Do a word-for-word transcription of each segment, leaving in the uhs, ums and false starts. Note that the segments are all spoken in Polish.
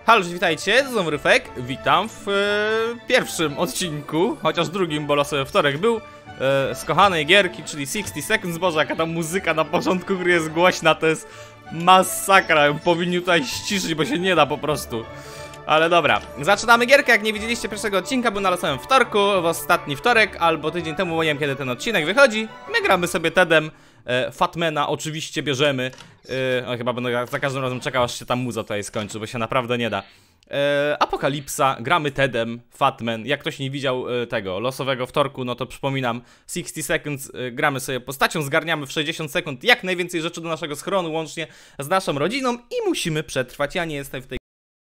Halo, witajcie, to znowu Ryfek. Witam w e, pierwszym odcinku, chociaż drugim, bo losowy wtorek był, e, z kochanej gierki, czyli sixty seconds. Boże, jaka ta muzyka na początku gry jest głośna, to jest masakra. Powinni tutaj ściszyć, bo się nie da po prostu. Ale dobra, zaczynamy gierkę. Jak nie widzieliście pierwszego odcinka, był na losowym wtorku, w ostatni wtorek, albo tydzień temu, bo nie wiem kiedy ten odcinek wychodzi. My gramy sobie Tedem. E, Fatmana oczywiście bierzemy. e, o, Chyba będę za każdym razem czekał, aż się ta muza tutaj skończy, bo się naprawdę nie da. e, Apokalipsa, gramy Tedem, Fatman. Jak ktoś nie widział e, tego losowego wtorku, no to przypominam, sixty seconds, e, gramy sobie postacią, zgarniamy w sześćdziesiąt sekund jak najwięcej rzeczy do naszego schronu, łącznie z naszą rodziną i musimy przetrwać. Ja nie jestem w tej...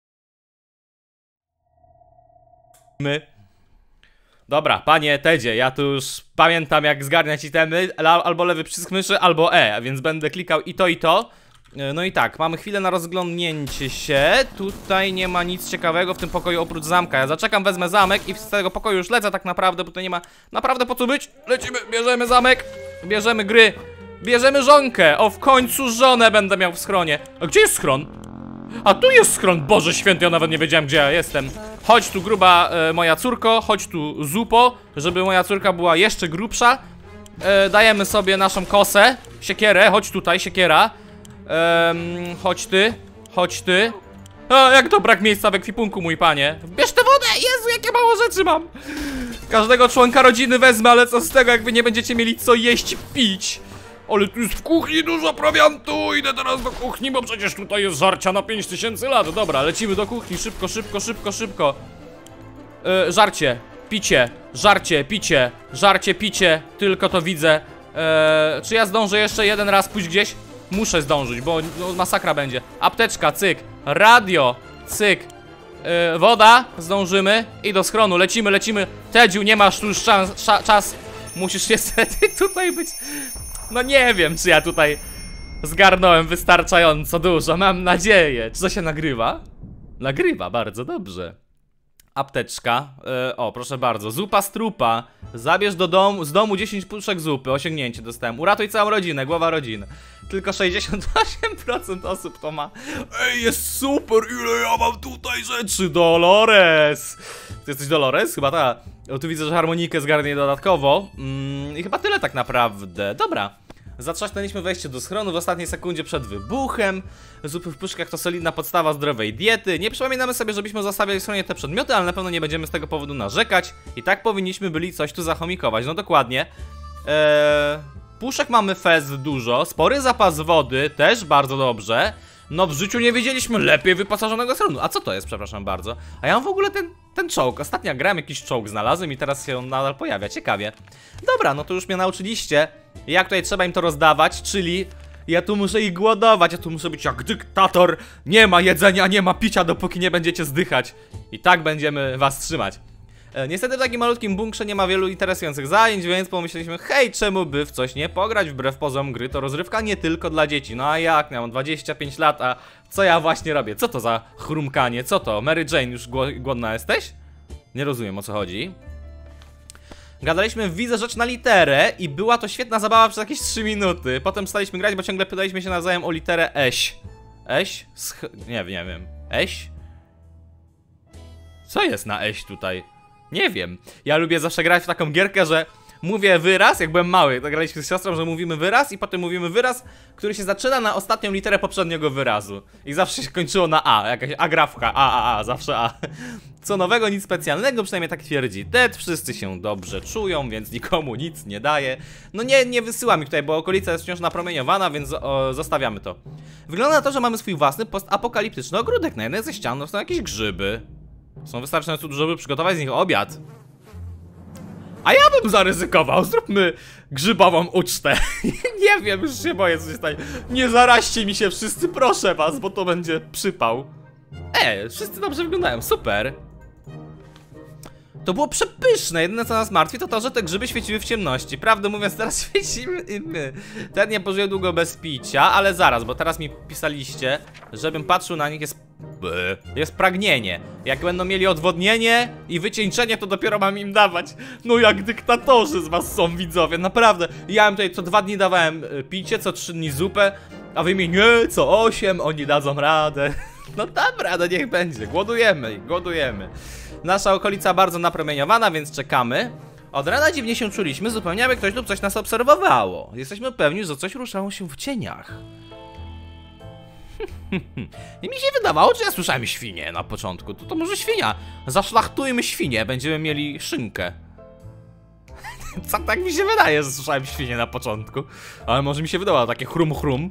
My... Dobra, panie Tedzie, ja tu już pamiętam jak zgarniać itemy, albo lewy przycisk myszy, albo E, a więc będę klikał i to i to. No i tak, mamy chwilę na rozglądnięcie się. Tutaj nie ma nic ciekawego w tym pokoju oprócz zamka. Ja zaczekam, wezmę zamek i z tego pokoju już lecę tak naprawdę, bo tutaj nie ma naprawdę po co być. Lecimy, bierzemy zamek, bierzemy gry, bierzemy żonkę. O, w końcu żonę będę miał w schronie. A gdzie jest schron? A tu jest schron, Boże święty, ja nawet nie wiedziałem gdzie ja jestem. Chodź tu gruba e, moja córko, chodź tu zupo, żeby moja córka była jeszcze grubsza. e, Dajemy sobie naszą kosę, siekierę, chodź tutaj, siekiera. e, Chodź ty, chodź ty. A, jak to brak miejsca w ekwipunku, mój panie. Bierz tę wodę, Jezu, jakie mało rzeczy mam. Każdego członka rodziny wezmę, ale co z tego, jak wy nie będziecie mieli co jeść i pić. Ale tu jest w kuchni dużo prowiantu. Idę teraz do kuchni, bo przecież tutaj jest żarcia na pięć tysięcy lat. Dobra, lecimy do kuchni, szybko, szybko, szybko, szybko. yy, Żarcie, picie, żarcie, picie, żarcie, picie. Tylko to widzę. yy, Czy ja zdążę jeszcze jeden raz pójść gdzieś? Muszę zdążyć, bo no, masakra będzie. Apteczka, cyk, radio, cyk, yy, woda, zdążymy. I do schronu, lecimy, lecimy. Tedziu, nie masz tu już czas, czas. Musisz niestety tutaj być. No nie wiem, czy ja tutaj zgarnąłem wystarczająco dużo, mam nadzieję. Czy to się nagrywa? Nagrywa, bardzo dobrze. Apteczka, e, o proszę bardzo, zupa z trupa. Zabierz do domu, z domu dziesięć puszek zupy, osiągnięcie dostałem. Uratuj całą rodzinę, głowa rodziny. Tylko sześćdziesiąt osiem procent osób to ma. Ej, jest super, ile ja mam tutaj rzeczy. Dolores. Ty jesteś Dolores? Chyba ta. O, tu widzę, że harmonikę zgarnie dodatkowo. mm, I chyba tyle tak naprawdę. Dobra. Zatrzaśnęliśmy wejście do schronu w ostatniej sekundzie przed wybuchem. Zupy w puszkach to solidna podstawa zdrowej diety. Nie przypominamy sobie, żebyśmy zostawiali w schronie te przedmioty, ale na pewno nie będziemy z tego powodu narzekać. I tak powinniśmy byli coś tu zachomikować. No dokładnie. Eee, puszek mamy fez dużo. Spory zapas wody, też bardzo dobrze. No w życiu nie wiedzieliśmy lepiej wyposażonego schronu. A co to jest, przepraszam bardzo? A ja mam w ogóle ten, ten czołg. Ostatnio grałem, jakiś czołg znalazłem i teraz się on nadal pojawia. Ciekawie. Dobra, no to już mnie nauczyliście, jak tutaj trzeba im to rozdawać, czyli ja tu muszę ich głodować, ja tu muszę być jak dyktator. Nie ma jedzenia, nie ma picia, dopóki nie będziecie zdychać. I tak będziemy was trzymać. e, Niestety w takim malutkim bunkrze nie ma wielu interesujących zajęć, więc pomyśleliśmy, hej, czemu by w coś nie pograć? Wbrew pozorom gry to rozrywka nie tylko dla dzieci. No a jak? Ja mam dwadzieścia pięć lat, a co ja właśnie robię? Co to za chrumkanie? Co to? Mary Jane, już głodna jesteś? Nie rozumiem, o co chodzi. Gadaliśmy w widzę rzecz na literę i była to świetna zabawa przez jakieś trzy minuty. Potem staliśmy grać, bo ciągle pytaliśmy się nawzajem o literę Eś. Eś? Sch... Nie, nie wiem. Eś? Co jest na Eś tutaj? Nie wiem. Ja lubię zawsze grać w taką gierkę, że mówię wyraz, jak byłem mały, to graliśmy z siostrą, że mówimy wyraz i potem mówimy wyraz, który się zaczyna na ostatnią literę poprzedniego wyrazu. I zawsze się kończyło na A, jakaś agrafka, A, A, A, zawsze A. Co nowego, nic specjalnego, przynajmniej tak twierdzi Ted, wszyscy się dobrze czują, więc nikomu nic nie daje. No nie, nie wysyła mi tutaj, bo okolica jest wciąż napromieniowana, więc o, zostawiamy to. Wygląda na to, że mamy swój własny postapokaliptyczny ogródek. Na jednej ze ścian są jakieś grzyby. Są wystarczająco dużo, żeby przygotować z nich obiad. A ja bym zaryzykował, zróbmy grzybową ucztę. Nie wiem, już się boję coś tutaj. Nie zaraźcie mi się wszyscy, proszę was, bo to będzie przypał. E, wszyscy dobrze wyglądają, super. To było przepyszne, jedyne co nas martwi to to, że te grzyby świeciły w ciemności. Prawdę mówiąc, teraz świecimy i my. Ten nie pożyje długo bez picia, ale zaraz, bo teraz mi pisaliście, żebym patrzył na nich, jest... Jest pragnienie. Jak będą mieli odwodnienie i wycieńczenie, to dopiero mam im dawać. No jak dyktatorzy z was są, widzowie, naprawdę. Ja im tutaj co dwa dni dawałem picie, co trzy dni zupę, a wy mi nie, co osiem, oni dadzą radę. No dobra, no niech będzie, głodujemy, głodujemy. Nasza okolica bardzo napromieniowana, więc czekamy. Od rana dziwnie się czuliśmy, zupełnie jakby ktoś lub coś nas obserwowało. Jesteśmy pewni, że coś ruszało się w cieniach. I mi się wydawało, że ja słyszałem świnię na początku. To, to może świnia. Zaszlachtujmy świnię, będziemy mieli szynkę. Co tak mi się wydaje, że słyszałem świnię na początku. Ale może mi się wydawało takie chrum chrum.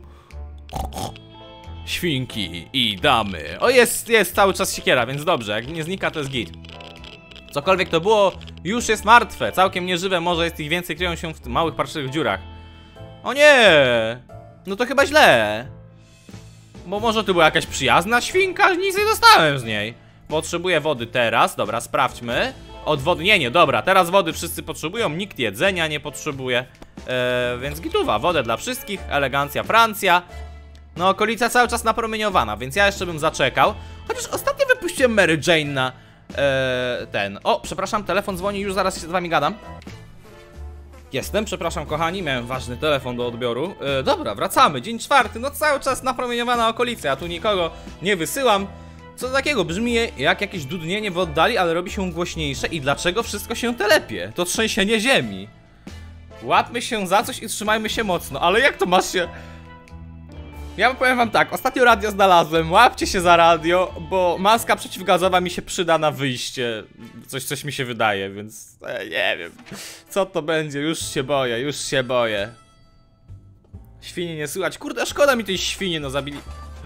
Świnki i damy. O, jest, jest cały czas siekiera, więc dobrze, jak nie znika, to jest git. Cokolwiek to było, już jest martwe. Całkiem nieżywe, może jest ich więcej, kryją się w tych małych, parszywych dziurach. O nie! No to chyba źle. Bo może to była jakaś przyjazna świnka? Nic nie dostałem z niej. Potrzebuję wody teraz, dobra, sprawdźmy. Odwodnienie, dobra, teraz wody wszyscy potrzebują, nikt jedzenia nie potrzebuje. Eee, więc gituwa, wodę dla wszystkich, elegancja Francja. No, okolica cały czas napromieniowana, więc ja jeszcze bym zaczekał. Chociaż ostatnio wypuściłem Mary Jane na e, ten. O, przepraszam, telefon dzwoni, już zaraz się z wami gadam. Jestem, przepraszam kochani, miałem ważny telefon do odbioru. E, dobra, wracamy, dzień czwarty, no cały czas napromieniowana okolica, ja tu nikogo nie wysyłam. Co takiego, brzmi jak jakieś dudnienie w oddali, ale robi się głośniejsze. I dlaczego wszystko się telepie? To trzęsienie ziemi. Łapmy się za coś i trzymajmy się mocno, ale jak to masz się... Ja powiem wam tak, ostatnio radio znalazłem, łapcie się za radio, bo maska przeciwgazowa mi się przyda na wyjście. Coś, coś mi się wydaje, więc e, nie wiem. Co to będzie, już się boję, już się boję. Świnie nie słychać, kurde, szkoda mi tej świnie, no zabili...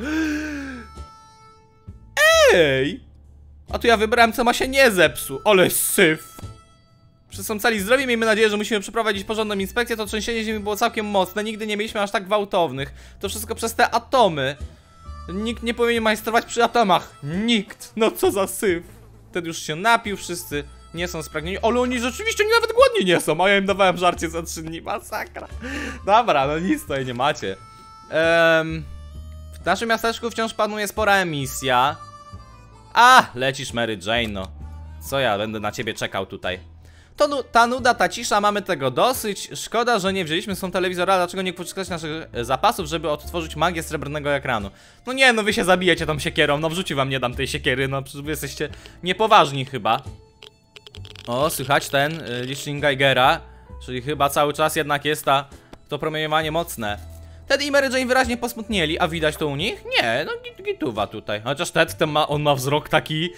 Ej! A tu ja wybrałem, co ma się nie zepsuł, ale syf. Wszyscy są cali zdrowi, miejmy nadzieję, że musimy przeprowadzić porządną inspekcję. To trzęsienie ziemi było całkiem mocne, nigdy nie mieliśmy aż tak gwałtownych. To wszystko przez te atomy. Nikt nie powinien majstrować przy atomach. Nikt. No co za syf. Wtedy już się napił, wszyscy nie są spragnieni. Ale oni rzeczywiście nawet głodni nie są, a ja im dawałem żarcie za trzy dni. Masakra. Dobra, no nic tutaj nie macie. um, W naszym miasteczku wciąż panuje spora emisja. A, lecisz Mary Jane, no. Co ja będę na ciebie czekał tutaj. To nu ta nuda, ta cisza, mamy tego dosyć. Szkoda, że nie wzięliśmy z tą telewizora, dlaczego nie poczekać naszych zapasów, żeby odtworzyć magię srebrnego ekranu. No nie, no wy się zabijecie tą siekierą, no w życiu wam nie dam tej siekiery, no przecież wy jesteście niepoważni chyba. O, słychać ten y, licznik Geigera, czyli chyba cały czas jednak jest ta, to promieniowanie mocne. Ted i Mary Jane wyraźnie posmutnieli, a widać to u nich? Nie, no git, gituwa tutaj. Chociaż Ted, ten ma, on ma wzrok taki...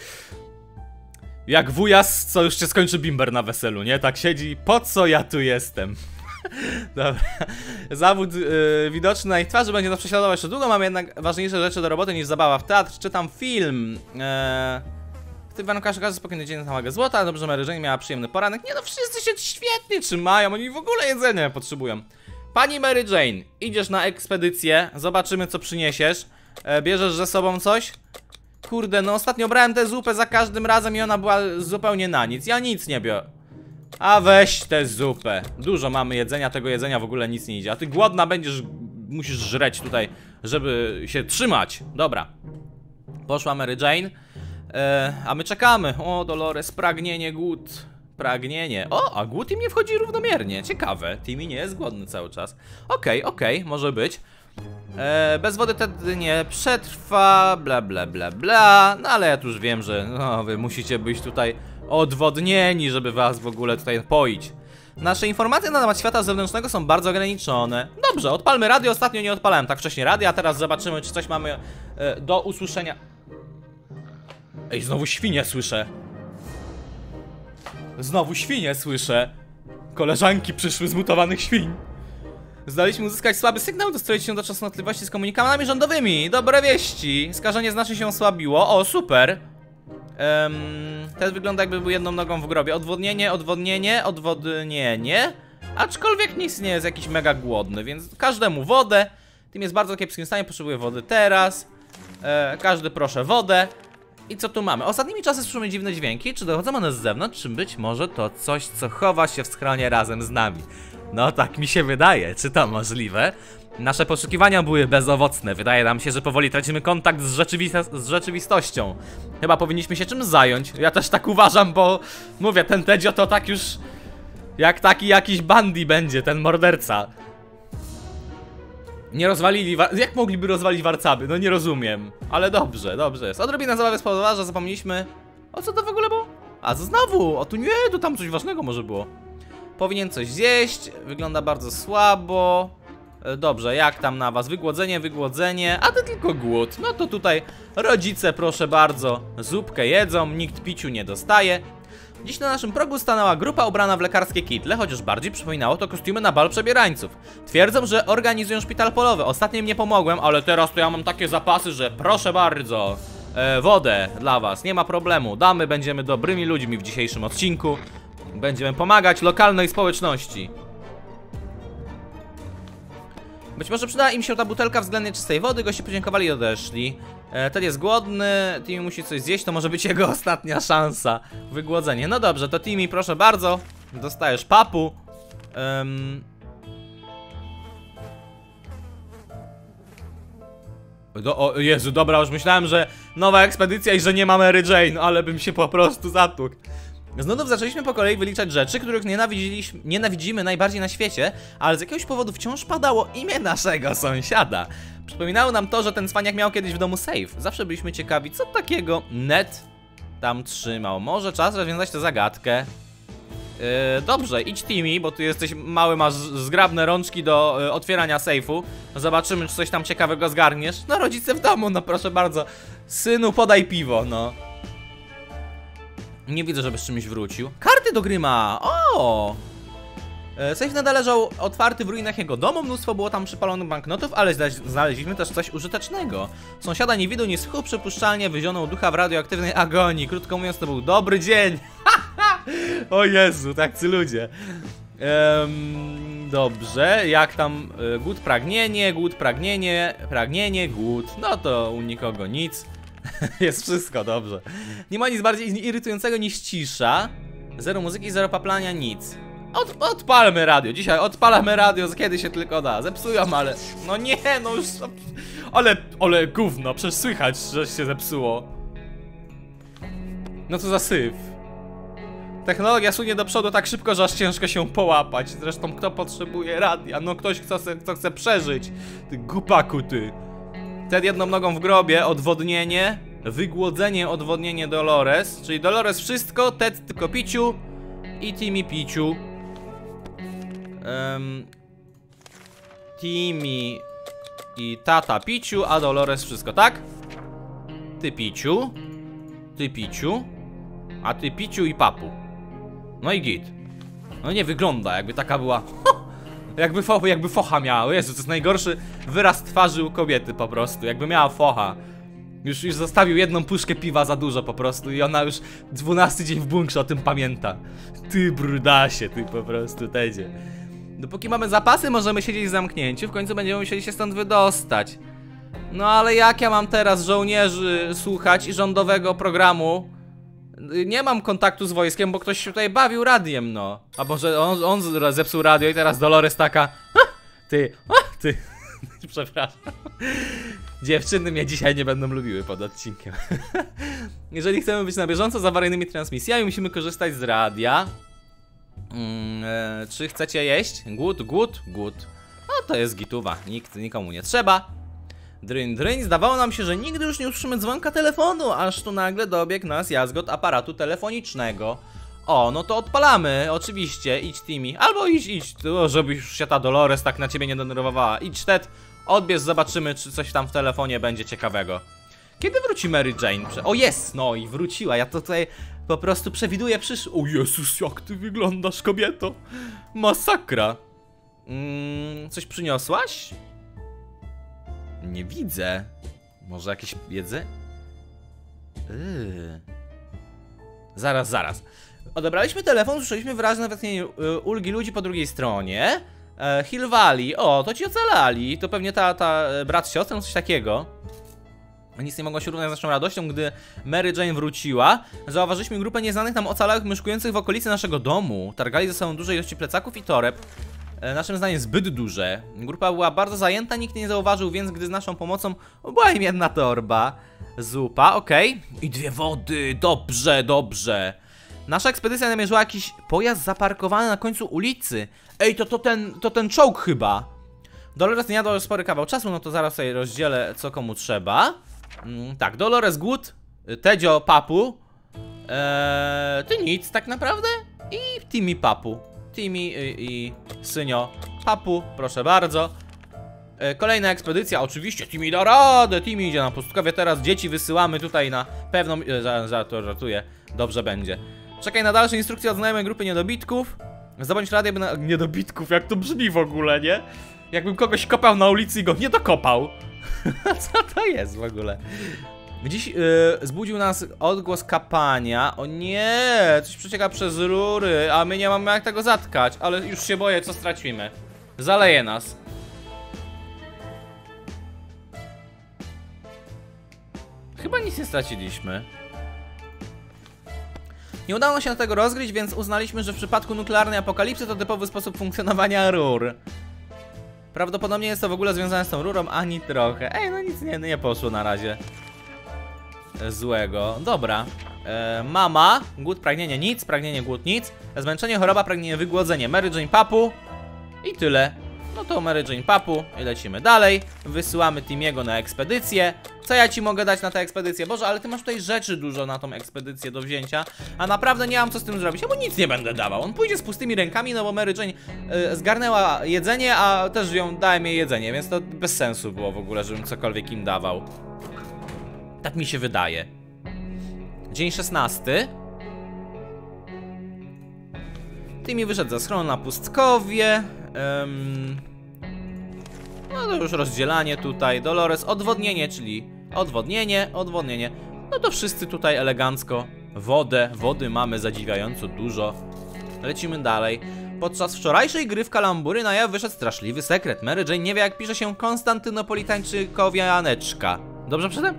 jak wujas, co już się skończy bimber na weselu, nie? Tak siedzi, po co ja tu jestem? Dobra. Zawód yy, widoczny na ich twarzy będzie nas prześladował jeszcze długo. Mamy jednak ważniejsze rzeczy do roboty niż zabawa w teatr. Czytam film. Eee, w tym warunkach każdy spokojny dzień na wagę złota. Dobrze, Mary Jane miała przyjemny poranek. Nie no, wszyscy się świetnie trzymają. Oni w ogóle jedzenia potrzebują. Pani Mary Jane, idziesz na ekspedycję. Zobaczymy, co przyniesiesz. E, bierzesz ze sobą coś? Kurde, no ostatnio brałem tę zupę za każdym razem i ona była zupełnie na nic. Ja nic nie biorę. A weź tę zupę. Dużo mamy jedzenia, tego jedzenia w ogóle nic nie idzie. A ty głodna będziesz, musisz żreć tutaj, żeby się trzymać. Dobra. Poszła Mary Jane. E, a my czekamy. O, Dolores, pragnienie, głód. Pragnienie. O, a głód im nie wchodzi równomiernie. Ciekawe. Timmy nie jest głodny cały czas. Okej, okay, okej, okay, może być. E, bez wody wtedy nie przetrwa, bla bla bla bla. No ale ja tu już wiem, że no, wy musicie być tutaj odwodnieni, żeby was w ogóle tutaj poić. Nasze informacje na temat świata zewnętrznego są bardzo ograniczone. Dobrze, odpalmy radio, ostatnio nie odpalałem tak wcześnie radia, a teraz zobaczymy, czy coś mamy e, do usłyszenia. Ej, znowu świnie słyszę. Znowu świnie słyszę. Koleżanki przyszły z mutowanych świń. Zdaliśmy uzyskać słaby sygnał, dostroić się do częstotliwości z komunikatami rządowymi. Dobre wieści. Skażenie znacznie się osłabiło. O, super. Um, Ten wygląda, jakby był jedną nogą w grobie. Odwodnienie, odwodnienie, odwodnienie. Aczkolwiek nic nie jest jakiś mega głodny, więc każdemu wodę. Tym jest bardzo kiepskim stanie, potrzebuje wody teraz. e, Każdy proszę wodę. I co tu mamy? Ostatnimi czasy słyszymy dziwne dźwięki. Czy dochodzą one z zewnątrz? Czy być może to coś, co chowa się w schronie razem z nami? No tak mi się wydaje, czy to możliwe? Nasze poszukiwania były bezowocne. Wydaje nam się, że powoli tracimy kontakt z, rzeczywisto z rzeczywistością. Chyba powinniśmy się czymś zająć. Ja też tak uważam, bo mówię, ten Tedzio to tak już jak taki jakiś Bundy będzie, ten morderca. Nie rozwalili, jak mogliby rozwalić warcaby? No nie rozumiem. Ale dobrze, dobrze jest. Odrobina zabawy spowodowała, że zapomnieliśmy... O co to w ogóle było? A to znowu, o tu nie, to tam coś ważnego może było. Powinien coś zjeść, wygląda bardzo słabo. Dobrze, jak tam na was? Wygłodzenie, wygłodzenie, a to tylko głód. No to tutaj rodzice, proszę bardzo, zupkę jedzą, nikt piciu nie dostaje. Dziś na naszym progu stanęła grupa ubrana w lekarskie kitle, chociaż bardziej przypominało to kostiumy na bal przebierańców. Twierdzą, że organizują szpital polowy. Ostatnio im nie pomogłem, ale teraz to ja mam takie zapasy, że proszę bardzo. E, wodę dla was, nie ma problemu. Damy, będziemy dobrymi ludźmi w dzisiejszym odcinku. Będziemy pomagać lokalnej społeczności. Być może przydała im się ta butelka względnie czystej wody. Goście podziękowali i odeszli. e, Ten jest głodny, Timmy musi coś zjeść. To może być jego ostatnia szansa. Wygłodzenie, no dobrze, to Timmy, proszę bardzo. Dostajesz papu. um... Do, o Jezu, dobra, już myślałem, że nowa ekspedycja i że nie ma Mary Jane, ale bym się po prostu zatukł. Z nudów zaczęliśmy po kolei wyliczać rzeczy, których nienawidziliśmy, nienawidzimy najbardziej na świecie, ale z jakiegoś powodu wciąż padało imię naszego sąsiada. Przypominało nam to, że ten cwaniak miał kiedyś w domu safe. Zawsze byliśmy ciekawi, co takiego Ned tam trzymał. Może czas rozwiązać tę zagadkę. Yy, dobrze, idź Timmy, bo ty jesteś mały, masz zgrabne rączki do yy, otwierania sejfu. Zobaczymy, czy coś tam ciekawego zgarniesz. No rodzice w domu, no proszę bardzo. Synu, podaj piwo, no. Nie widzę, żeby z czymś wrócił. Karty do gry ma! O! E, Sejf nadal leżał otwarty w ruinach jego domu. Mnóstwo było tam przypalonych banknotów, ale znaleźliśmy też coś użytecznego. Sąsiada nie widu, nie słuchu, przypuszczalnie wyzionął ducha w radioaktywnej agonii. Krótko mówiąc, to był dobry dzień. O Jezu, tacy ludzie. Ehm, dobrze, jak tam e, głód, pragnienie, głód, pragnienie, pragnienie, głód. No to u nikogo nic. Jest wszystko dobrze. Nie ma nic bardziej irytującego niż cisza. Zero muzyki, zero paplania, nic. Od, odpalmy radio, dzisiaj odpalamy radio, kiedy się tylko da. Zepsują, ale... No nie, no już... Ale, ale gówno, przecież słychać, że się zepsuło. No co za syf. Technologia sunie do przodu tak szybko, że aż ciężko się połapać. Zresztą kto potrzebuje radia? No ktoś, kto chce, kto chce przeżyć. Ty głupaku, ty. Ted jedną nogą w grobie, odwodnienie, wygłodzenie, odwodnienie Dolores. Czyli Dolores wszystko, Ted tylko piciu i Timmy piciu. um, Timmy i tata piciu, a Dolores wszystko, tak? Ty piciu, ty piciu, a ty piciu i papu. No i git. No nie wygląda, jakby taka była... Jakby, fo jakby focha miała. Jezu, to jest najgorszy wyraz twarzy u kobiety po prostu. Jakby miała focha. Już, już zostawił jedną puszkę piwa za dużo po prostu i ona już dwunasty dzień w bunkrze o tym pamięta. Ty brudasie, ty po prostu, Tedzie. Dopóki mamy zapasy, możemy siedzieć w zamknięciu. W końcu będziemy musieli się stąd wydostać. No ale jak ja mam teraz żołnierzy słuchać i rządowego programu? Nie mam kontaktu z wojskiem, bo ktoś się tutaj bawił radiem, no. A może on, on zepsuł radio i teraz Dolores taka... Ty, ty... Przepraszam. Dziewczyny mnie dzisiaj nie będą lubiły pod odcinkiem. Jeżeli chcemy być na bieżąco z awaryjnymi transmisjami, musimy korzystać z radia. Hmm, e, czy chcecie jeść? Głód, głód, głód. No to jest gituwa, nikt, nikomu nie trzeba. Dryn, dryn, zdawało nam się, że nigdy już nie usłyszymy dzwonka telefonu, aż tu nagle dobiegł nas jazgot aparatu telefonicznego. O, no to odpalamy, oczywiście, idź Timmy, albo idź, idź, żeby już się ta Dolores tak na ciebie nie denerwowała. Idź Ted, odbierz, zobaczymy, czy coś tam w telefonie będzie ciekawego. Kiedy wróci Mary Jane? O jest, no i wróciła, ja to tutaj po prostu przewiduję przysz... O Jezus, jak ty wyglądasz, kobieto. Masakra. mm, Coś przyniosłaś? Nie widzę. Może jakieś jedzenie? Yy. Zaraz, zaraz. Odebraliśmy telefon, słyszeliśmy wyraźne westchnienie ulgi ludzi po drugiej stronie. e, Hill Valley, o, to ci ocalali. To pewnie ta, ta brat z siostrą, coś takiego. Nic nie mogło się równać z naszą radością, gdy Mary Jane wróciła. Zauważyliśmy grupę nieznanych nam ocalałych mieszkujących w okolicy naszego domu. Targali ze sobą duże ilości plecaków i toreb. Naszym zdaniem zbyt duże. Grupa była bardzo zajęta, nikt nie zauważył, więc gdy z naszą pomocą była im jedna torba. Zupa, okej. Okay. I dwie wody, dobrze, dobrze. Nasza ekspedycja namierzyła jakiś pojazd zaparkowany na końcu ulicy. Ej, to, to ten, to ten czołg chyba. Dolores nie jadł już spory kawał czasu, no to zaraz sobie rozdzielę, co komu trzeba. Mm, tak, Dolores głód, Tedzio papu, eee, ty nic tak naprawdę i Timmy papu. Timmy i, i Synio papu, proszę bardzo. E, kolejna ekspedycja, oczywiście Timmy da radę, Timmy idzie na pustkowie, teraz dzieci wysyłamy tutaj na pewną... E, żartuję, żartuję, dobrze będzie. Czekaj na dalsze instrukcje od znajomej grupy niedobitków. Zdobądź radę, by na... Niedobitków, jak to brzmi w ogóle, nie? Jakbym kogoś kopał na ulicy i go nie dokopał. Co to jest w ogóle? Dziś yy, zbudził nas odgłos kapania. O nie, coś przecieka przez rury, a my nie mamy jak tego zatkać. Ale już się boję, co stracimy. Zaleje nas. Chyba nic nie straciliśmy. Nie udało nam się tego rozgryźć, więc uznaliśmy, że w przypadku nuklearnej apokalipsy to typowy sposób funkcjonowania rur. Prawdopodobnie jest to w ogóle związane z tą rurą, ani trochę. Ej, no nic nie, nie poszło na razie złego. Dobra. E, mama, głód, pragnienie, nic, pragnienie, głód, nic. Zmęczenie, choroba, pragnienie, wygłodzenie. Mary Jane papu. I tyle. No to Mary Jane papu i lecimy dalej. Wysyłamy Timiego na ekspedycję. Co ja ci mogę dać na tę ekspedycję? Boże, ale ty masz tutaj rzeczy dużo na tą ekspedycję do wzięcia. A naprawdę nie mam co z tym zrobić. Ja mu nic nie będę dawał. On pójdzie z pustymi rękami, no bo Mary Jane y, zgarnęła jedzenie, a też ją dałem jej jedzenie, więc to bez sensu było w ogóle, żebym cokolwiek im dawał. Tak mi się wydaje. Dzień szesnasty. Timmy wyszedł ze schronu na pustkowie. Um, no to już rozdzielanie tutaj. Dolores, odwodnienie, czyli odwodnienie, odwodnienie. No to wszyscy tutaj elegancko. Wodę, wody mamy zadziwiająco dużo. Lecimy dalej. Podczas wczorajszej gry w kalambury na jaw wyszedł straszliwy sekret. Mary Jane nie wie, jak pisze się Konstantynopolitańczykowianeczka. Dobrze przedem?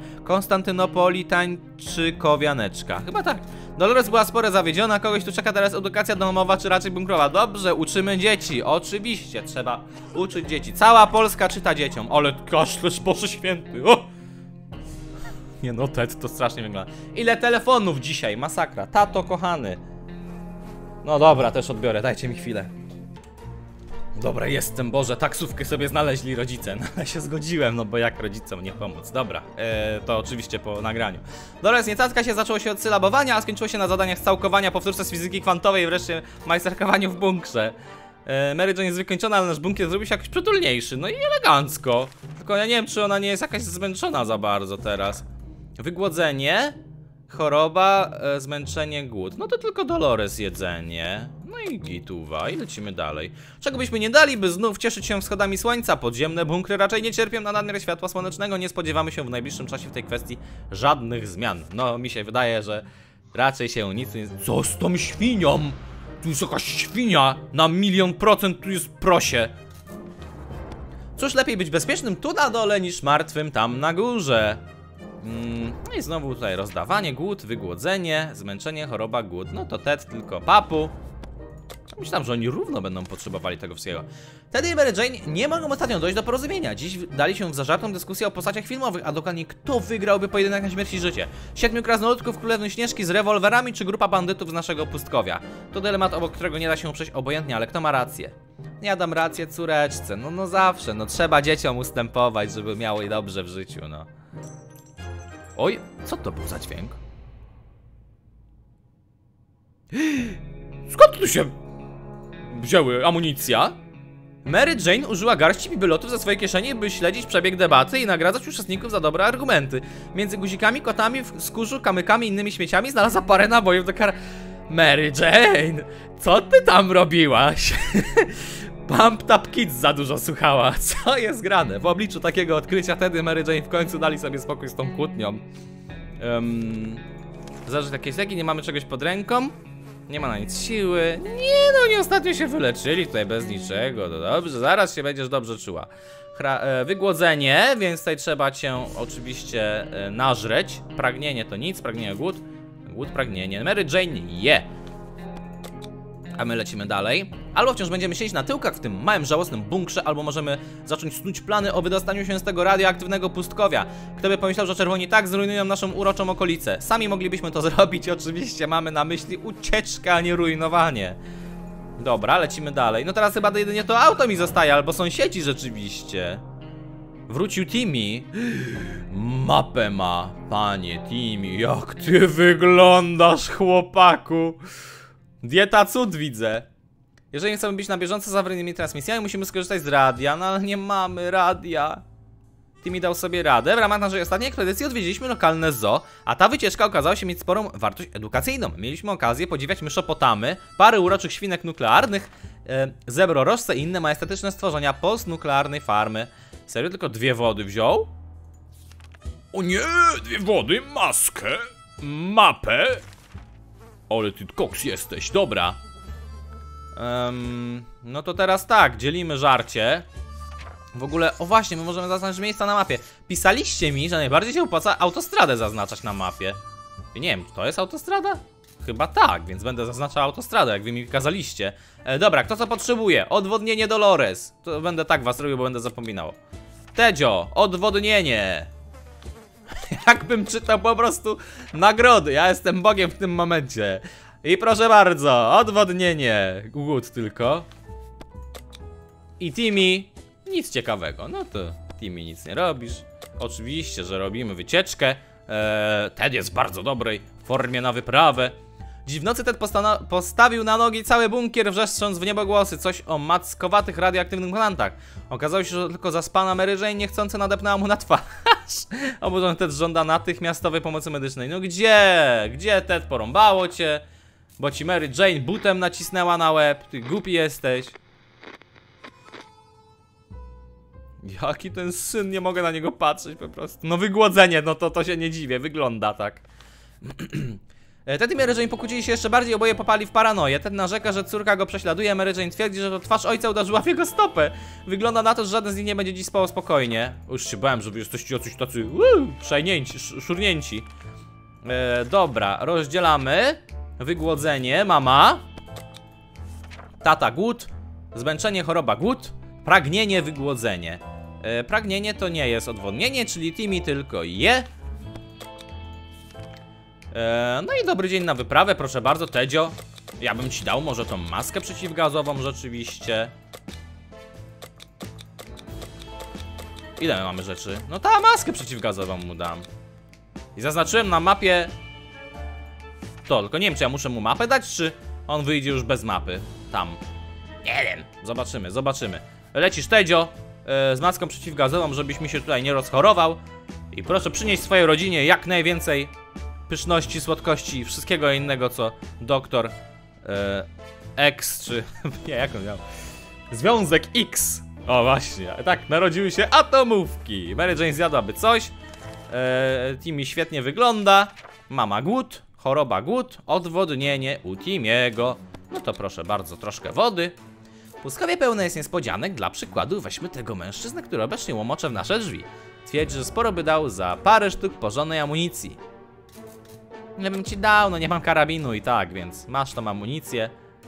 Konstantynopolitańczykowianeczka. Chyba tak. Dolores była sporo zawiedziona, kogoś tu czeka teraz edukacja domowa, czy raczej bunkrowa. Dobrze, uczymy dzieci. Oczywiście, trzeba uczyć dzieci. Cała Polska czyta dzieciom. Ale kaszlesz, Boże Święty. O! Nie no, Ted, to strasznie wygląda. Ile telefonów dzisiaj? Masakra. Tato, kochany. No dobra, też odbiorę, dajcie mi chwilę. Dobra, jestem, Boże, taksówkę sobie znaleźli rodzice. No ale się zgodziłem, no bo jak rodzicom nie pomóc. Dobra, e, to oczywiście po nagraniu. Dolores niecacka się, zaczęło się od sylabowania, a skończyło się na zadaniach scałkowania, powtórce z fizyki kwantowej i wreszcie majsterkowaniu w bunkrze. e, Mary Jane jest wykończona, ale nasz bunkier zrobił się jakoś przytulniejszy. No i elegancko. Tylko ja nie wiem, czy ona nie jest jakaś zmęczona za bardzo teraz. Wygłodzenie, choroba, e, zmęczenie, głód. No to tylko Dolores jedzenie. No i gituwa, i lecimy dalej. Czego byśmy nie dali, by znów cieszyć się wschodami słońca? Podziemne bunkry raczej nie cierpią na nadmiar światła słonecznego. Nie spodziewamy się w najbliższym czasie w tej kwestii żadnych zmian. No, mi się wydaje, że raczej się nic nie... Co z tą świnią? Tu jest jakaś świnia! Na milion procent tu jest prosie. Cóż, lepiej być bezpiecznym tu na dole, niż martwym tam na górze. Mm, no i znowu tutaj rozdawanie, głód, wygłodzenie, zmęczenie, choroba, głód. No to Ted tylko papu. Myślałem, że oni równo będą potrzebowali tego wszystkiego. Teddy i Mary Jane nie mogą ostatnio dojść do porozumienia. Dziś dali się w zażartą dyskusję o postaciach filmowych, a dokładnie kto wygrałby pojedynek na śmierć i życie. Siedmiu krasnoludków królewnej Śnieżki z rewolwerami, czy grupa bandytów z naszego pustkowia? To dylemat, obok którego nie da się przejść obojętnie, ale kto ma rację? Ja dam rację córeczce, no no zawsze, no trzeba dzieciom ustępować, żeby miały dobrze w życiu, no. Oj, co to był za dźwięk? Skąd tu się wzięły amunicja? Mary Jane użyła garści bibelotów ze swojej kieszeni, by śledzić przebieg debaty i nagradzać uczestników za dobre argumenty. Między guzikami, kotami, w skórzu, kamykami i innymi śmieciami znalazła parę nabojów do kar... Mary Jane, co ty tam robiłaś? Pump Tap Kids za dużo słuchała. Co jest grane? W obliczu takiego odkrycia Teddy Mary Jane w końcu dali sobie spokój z tą kłótnią. Um, Zażyć jakieś leki, nie mamy czegoś pod ręką. Nie ma na nic siły. Nie no, nie ostatnio się wyleczyli tutaj bez niczego. To dobrze, zaraz się będziesz dobrze czuła. Chra e, wygłodzenie, więc tutaj trzeba cię oczywiście e, nażreć. Pragnienie to nic, pragnienie głód. Głód, pragnienie. Mary Jane je. A my lecimy dalej. Albo wciąż będziemy siedzieć na tyłkach w tym małym, żałosnym bunkrze, albo możemy zacząć snuć plany o wydostaniu się z tego radioaktywnego pustkowia. Kto by pomyślał, że czerwoni tak zrujnują naszą uroczą okolicę. Sami moglibyśmy to zrobić, oczywiście mamy na myśli ucieczkę, a nie rujnowanie. Dobra, lecimy dalej. No teraz chyba jedynie to auto mi zostaje, albo sąsiedzi rzeczywiście. Wrócił Timmy. Mapę ma, panie Timmy. Jak ty wyglądasz, chłopaku. Dieta cud widzę. Jeżeli chcemy być na bieżąco z awaryjnymi transmisjami, musimy skorzystać z radia, no ale nie mamy radia. Timmy dał sobie radę. W ramach naszej ostatniej ekspedicji odwiedziliśmy lokalne zoo, a ta wycieczka okazała się mieć sporą wartość edukacyjną. Mieliśmy okazję podziwiać myszopotamy, parę uroczych świnek nuklearnych, e, zebrorożce i inne majestatyczne stworzenia postnuklearnej farmy. Serio? Tylko dwie wody wziął? O nie! Dwie wody, maskę, mapę. Ale ty koks jesteś, dobra. Um, no to teraz tak, dzielimy żarcie. W ogóle, o właśnie, my możemy zaznaczyć miejsca na mapie. Pisaliście mi, że najbardziej się opłaca autostradę zaznaczać na mapie. I nie wiem, to jest autostrada? Chyba tak, więc będę zaznaczał autostradę, jak wy mi kazaliście. e, Dobra, kto co potrzebuje? Odwodnienie Dolores. To będę tak was robił, bo będę zapominał. Tedzio, odwodnienie. Jakbym czytał po prostu nagrody. Ja jestem Bogiem w tym momencie. I proszę bardzo, odwodnienie. Głód tylko. I Timmy, nic ciekawego. No to Timmy, nic nie robisz. Oczywiście, że robimy wycieczkę. eee, Ted jest w bardzo dobrej formie na wyprawę. Dziś w nocy Ted postawił na nogi cały bunkier, wrzeszcząc w niebogłosy coś o mackowatych radioaktywnych mutantach. Okazało się, że to tylko zaspana Mary Jane niechcący nadepnęła mu na twarz. Oburzony Ted żąda natychmiastowej pomocy medycznej. No gdzie? Gdzie, Ted? Porąbało cię? Bo ci Mary Jane butem nacisnęła na łeb. Ty głupi jesteś. Jaki ten syn, nie mogę na niego patrzeć po prostu. No wygłodzenie, no to, to się nie dziwię, wygląda tak. Ted i Mary Jane pokłócili się jeszcze bardziej, oboje popali w paranoję. Ted narzeka, że córka go prześladuje, Mary Jane twierdzi, że to twarz ojca uderzyła w jego stopę. Wygląda na to, że żaden z nich nie będzie dziś spał spokojnie. Już się bałem, że wy jesteście jacyś tacy uu, przejnięci, szurnięci. e, Dobra, rozdzielamy. Wygłodzenie, mama. Tata, głód. Zmęczenie, choroba, głód. Pragnienie, wygłodzenie. e, Pragnienie to nie jest odwodnienie, czyli Timmy tylko je. e, No i dobry dzień na wyprawę, proszę bardzo, Tedzio. Ja bym ci dał może tą maskę przeciwgazową rzeczywiście. Ile my mamy rzeczy? No ta maskę przeciwgazową mu dam. I zaznaczyłem na mapie to, tylko nie wiem, czy ja muszę mu mapę dać, czy on wyjdzie już bez mapy. Tam. Nie wiem. Zobaczymy, zobaczymy. Lecisz, Tedzio, yy, z maską przeciwgazową, żebyś mi się tutaj nie rozchorował. I proszę przynieść swojej rodzinie jak najwięcej pyszności, słodkości i wszystkiego innego, co doktor yy, X, czy... nie, jak on miał? Związek X. O właśnie, tak, narodziły się atomówki. Mary Jane zjadłaby coś. yy, Timmy świetnie wygląda. Mama głód, choroba głód, odwodnienie u Timmy'ego. No to proszę bardzo, troszkę wody. Puskawie pełne jest niespodzianek, dla przykładu weźmy tego mężczyznę, który obecnie łomocze w nasze drzwi. Twierdzi, że sporo by dał za parę sztuk porządnej amunicji. Nie bym ci dał, no nie mam karabinu i tak, więc masz tą amunicję.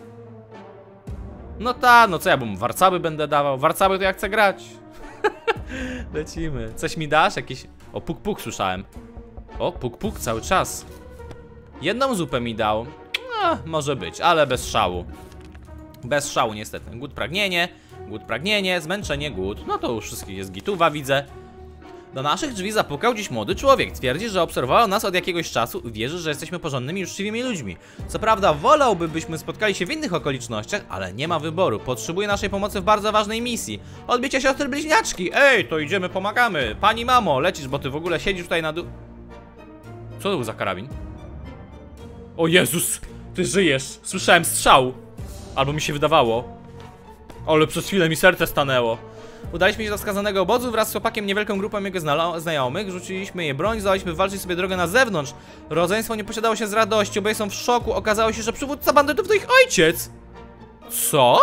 No ta, no co ja bym, warcaby będę dawał, warcaby to ja chcę grać. Lecimy. Coś mi dasz? Jakiś... O, puk puk słyszałem. O, puk puk cały czas. Jedną zupę mi dał. No, może być, ale bez szału. Bez szału niestety. Głód, pragnienie, głód, pragnienie, zmęczenie, głód. No to już wszystkich jest gituwa, widzę. Do naszych drzwi zapukał dziś młody człowiek. Twierdzi, że obserwował nas od jakiegoś czasu i wierzy, że jesteśmy porządnymi i uczciwymi ludźmi. Co prawda wolałby, byśmy spotkali się w innych okolicznościach, ale nie ma wyboru. Potrzebuje naszej pomocy w bardzo ważnej misji. Odbicie siostry bliźniaczki. Ej, to idziemy, pomagamy. Pani mamo, lecisz, bo ty w ogóle siedzisz tutaj na dół. Co to był za karabin? O Jezus, ty żyjesz. Słyszałem strzał. Albo mi się wydawało. Ale przez chwilę mi serce stanęło. Udaliśmy się do wskazanego obozu wraz z chłopakiem, niewielką grupą jego znajomych. Rzuciliśmy je broń, zdaliśmy walczyć sobie drogę na zewnątrz. Rodzeństwo nie posiadało się z radości, oboje są w szoku. Okazało się, że przywódca bandytów to ich ojciec. Co?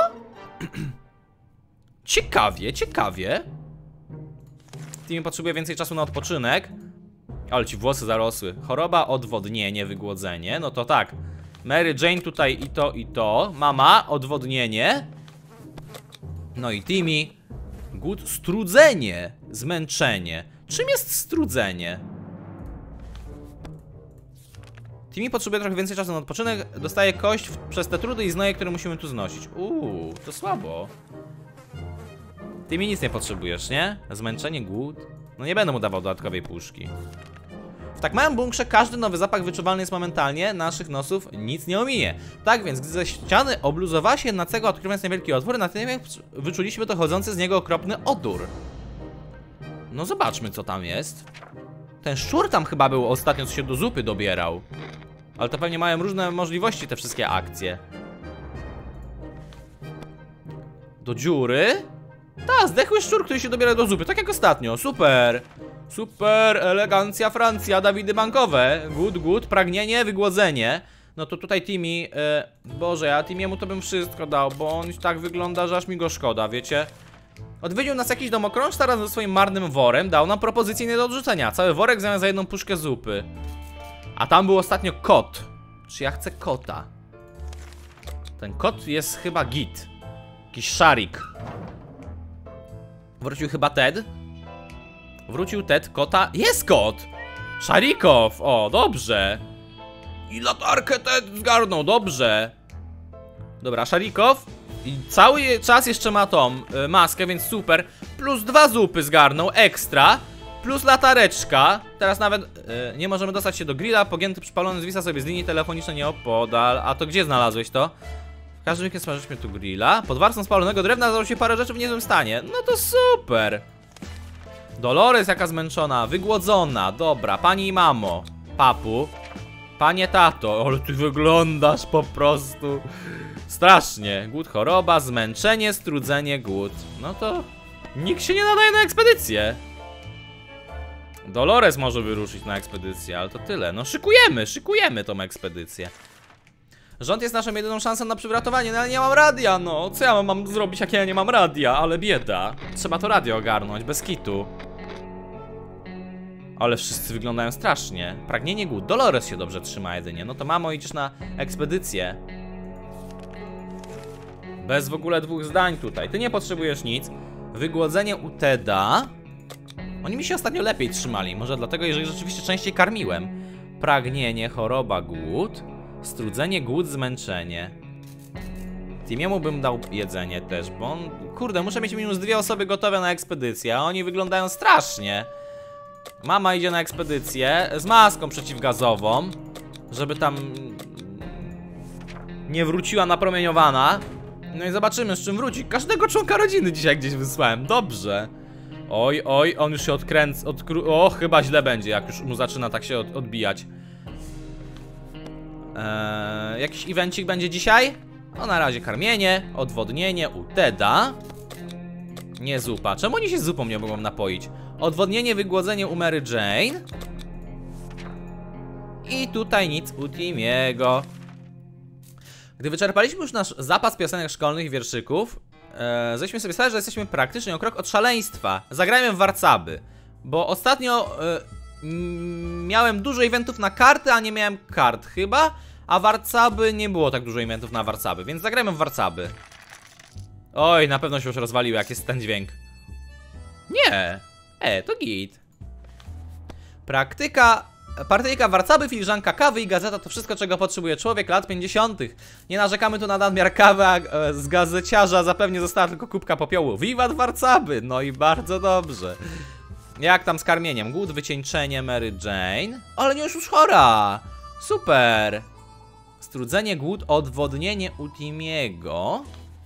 Ciekawie, ciekawie. Timmy potrzebuje więcej czasu na odpoczynek. Ale ci włosy zarosły. Choroba, odwodnienie, wygłodzenie. No to tak. Mary Jane tutaj i to, i to. Mama, odwodnienie. No i Timmy. Głód, strudzenie, zmęczenie. Czym jest strudzenie? Timmy potrzebuje trochę więcej czasu na odpoczynek. Dostaje kość w, przez te trudy i znoje, które musimy tu znosić. Uuu, to słabo. Timmy nic nie potrzebujesz, nie? Zmęczenie, głód. No nie będę mu dawał dodatkowej puszki. W tak małym bunkrze każdy nowy zapach wyczuwalny jest momentalnie. Naszych nosów nic nie ominie. Tak więc, gdy ze ściany obluzowała się jedna cegła, odkrywając niewielki otwór, natychmiast wyczuliśmy dochodzący z niego okropny odór. No zobaczmy, co tam jest. Ten szczur tam chyba był ostatnio, co się do zupy dobierał. Ale to pewnie mają różne możliwości te wszystkie akcje. Do dziury? Ta, zdechły szczur, który się dobiera do zupy, tak jak ostatnio, super. Super, elegancja Francja, Dawidy bankowe. Good, good, pragnienie, wygłodzenie. No to tutaj Timmy, e, Boże, ja Timmy'emu to bym wszystko dał, bo on tak wygląda, że aż mi go szkoda, wiecie. Odwiedził nas jakiś domokrążca razem ze swoim marnym worem, dał nam propozycję nie do odrzucenia. Cały worek w zamian za jedną puszkę zupy. A tam był ostatnio kot. Czy ja chcę kota? Ten kot jest chyba git. Jakiś szarik. Wrócił chyba Ted. Wrócił Ted, kota. Jest kot! Szarikow! O, dobrze. I latarkę Ted zgarnął, dobrze. Dobra, Szarikow. I cały czas jeszcze ma tą y, maskę, więc super. Plus dwa zupy zgarnął, ekstra. Plus latareczka. Teraz nawet y, nie możemy dostać się do grilla. Pogięty, przypalony zwisa sobie z linii telefonicznej nieopodal. A to gdzie znalazłeś to? W każdym razie smażyliśmy tu grilla. Pod warstwą spalonego drewna znalazło się parę rzeczy w niezłym stanie. No to super. Dolores jaka zmęczona, wygłodzona. Dobra, pani i mamo. Papu. Panie tato, ale ty wyglądasz po prostu strasznie. Głód, choroba, zmęczenie, strudzenie, głód. No to nikt się nie nadaje na ekspedycję. Dolores może wyruszyć na ekspedycję, ale to tyle. No szykujemy, szykujemy tą ekspedycję. Rząd jest naszą jedyną szansą na przywratowanie, no ale nie mam radia, no. Co ja mam zrobić, jak ja nie mam radia? Ale bieda. Trzeba to radio ogarnąć, bez kitu. Ale wszyscy wyglądają strasznie. Pragnienie, głód. Dolores się dobrze trzyma jedynie. No to mamo, idziesz na ekspedycję. Bez w ogóle dwóch zdań tutaj. Ty nie potrzebujesz nic. Wygłodzenie u Teda. Oni mi się ostatnio lepiej trzymali. Może dlatego, jeżeli rzeczywiście częściej karmiłem. Pragnienie, choroba, głód. Strudzenie, głód, zmęczenie. Timiemu bym dał jedzenie też, bo on... Kurde, muszę mieć minus dwie osoby gotowe na ekspedycję, a oni wyglądają strasznie. Mama idzie na ekspedycję z maską przeciwgazową, żeby tam nie wróciła napromieniowana. No i zobaczymy, z czym wróci. Każdego członka rodziny dzisiaj gdzieś wysłałem, dobrze. Oj, oj, on już się odkręca, odkró... O, chyba źle będzie, jak już mu zaczyna tak się od odbijać. Eee, jakiś evencik będzie dzisiaj? No na razie karmienie, odwodnienie u Teda. Nie zupa. Czemu oni się z zupą nie mogą napoić? Odwodnienie, wygłodzenie u Mary Jane. I tutaj nic u Timiego. Gdy wyczerpaliśmy już nasz zapas piosenek szkolnych i wierszyków, e, zdaliśmy sobie sprawę, że jesteśmy praktycznie o krok od szaleństwa. Zagrajmy w warcaby. Bo ostatnio e, miałem dużo eventów na karty, a nie miałem kart chyba. A warcaby nie było tak dużo eventów na warcaby, więc zagrajmy w warcaby. Oj, na pewno się już rozwaliły, jak jest ten dźwięk. Nie. E, to git. Praktyka, partyjka, warcaby, filiżanka kawy i gazeta to wszystko, czego potrzebuje człowiek lat pięćdziesiątych. Nie narzekamy tu na nadmiar kawy, a e, z gazeciarza zapewnie została tylko kubka popiołu. Wiwat warcaby, no i bardzo dobrze. Jak tam z karmieniem? Głód, wycieńczenie, Mary Jane. Ale nie, już już chora. Super. Strudzenie, głód, odwodnienie u Timiego.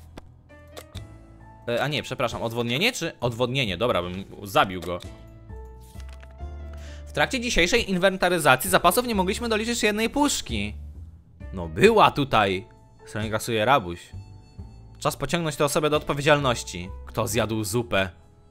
E, a nie, przepraszam, odwodnienie czy odwodnienie? Dobra, bym zabił go. W trakcie dzisiejszej inwentaryzacji zapasów nie mogliśmy doliczyć jednej puszki. No była tutaj. Skrasuje rabuś. Czas pociągnąć tę osobę do odpowiedzialności. Kto zjadł zupę?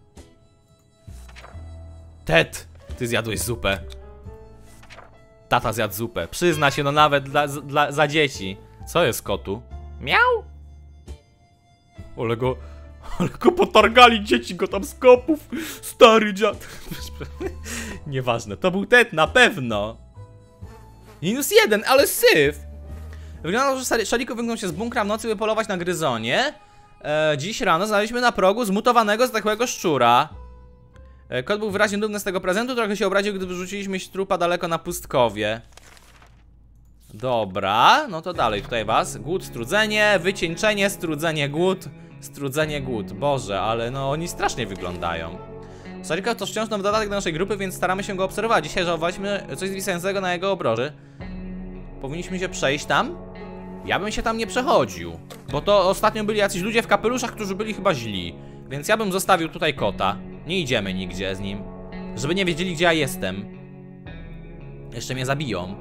Ted, ty zjadłeś zupę. Tata zjadł zupę. Przyzna się, no nawet dla, dla, za dzieci. Co jest kotu? Miał? Ale go... Ale go potargali dzieci go tam z kopów. Stary dziad. Nieważne, to był Ted na pewno. Minus jeden, ale syf. Wygląda, że Szaliku wymknął się z bunkra w nocy, by polować na gryzonie. e, Dziś rano znaleźliśmy na progu zmutowanego, zdechłego szczura. e, Kot był wyraźnie dumny z tego prezentu. Trochę się obraził, gdy wyrzuciliśmy trupa daleko na pustkowie. Dobra, no to dalej tutaj was. Głód, strudzenie, wycieńczenie, strudzenie, głód. Strudzenie, głód. Boże, ale no oni strasznie wyglądają. Sarika to wciąż nowy dodatek do naszej grupy, więc staramy się go obserwować. Dzisiaj żałowaliśmy coś zwisającego na jego obroży. Powinniśmy się przejść tam? Ja bym się tam nie przechodził, bo to ostatnio byli jacyś ludzie w kapeluszach, którzy byli chyba źli. Więc ja bym zostawił tutaj kota. Nie idziemy nigdzie z nim, żeby nie wiedzieli, gdzie ja jestem. Jeszcze mnie zabiją.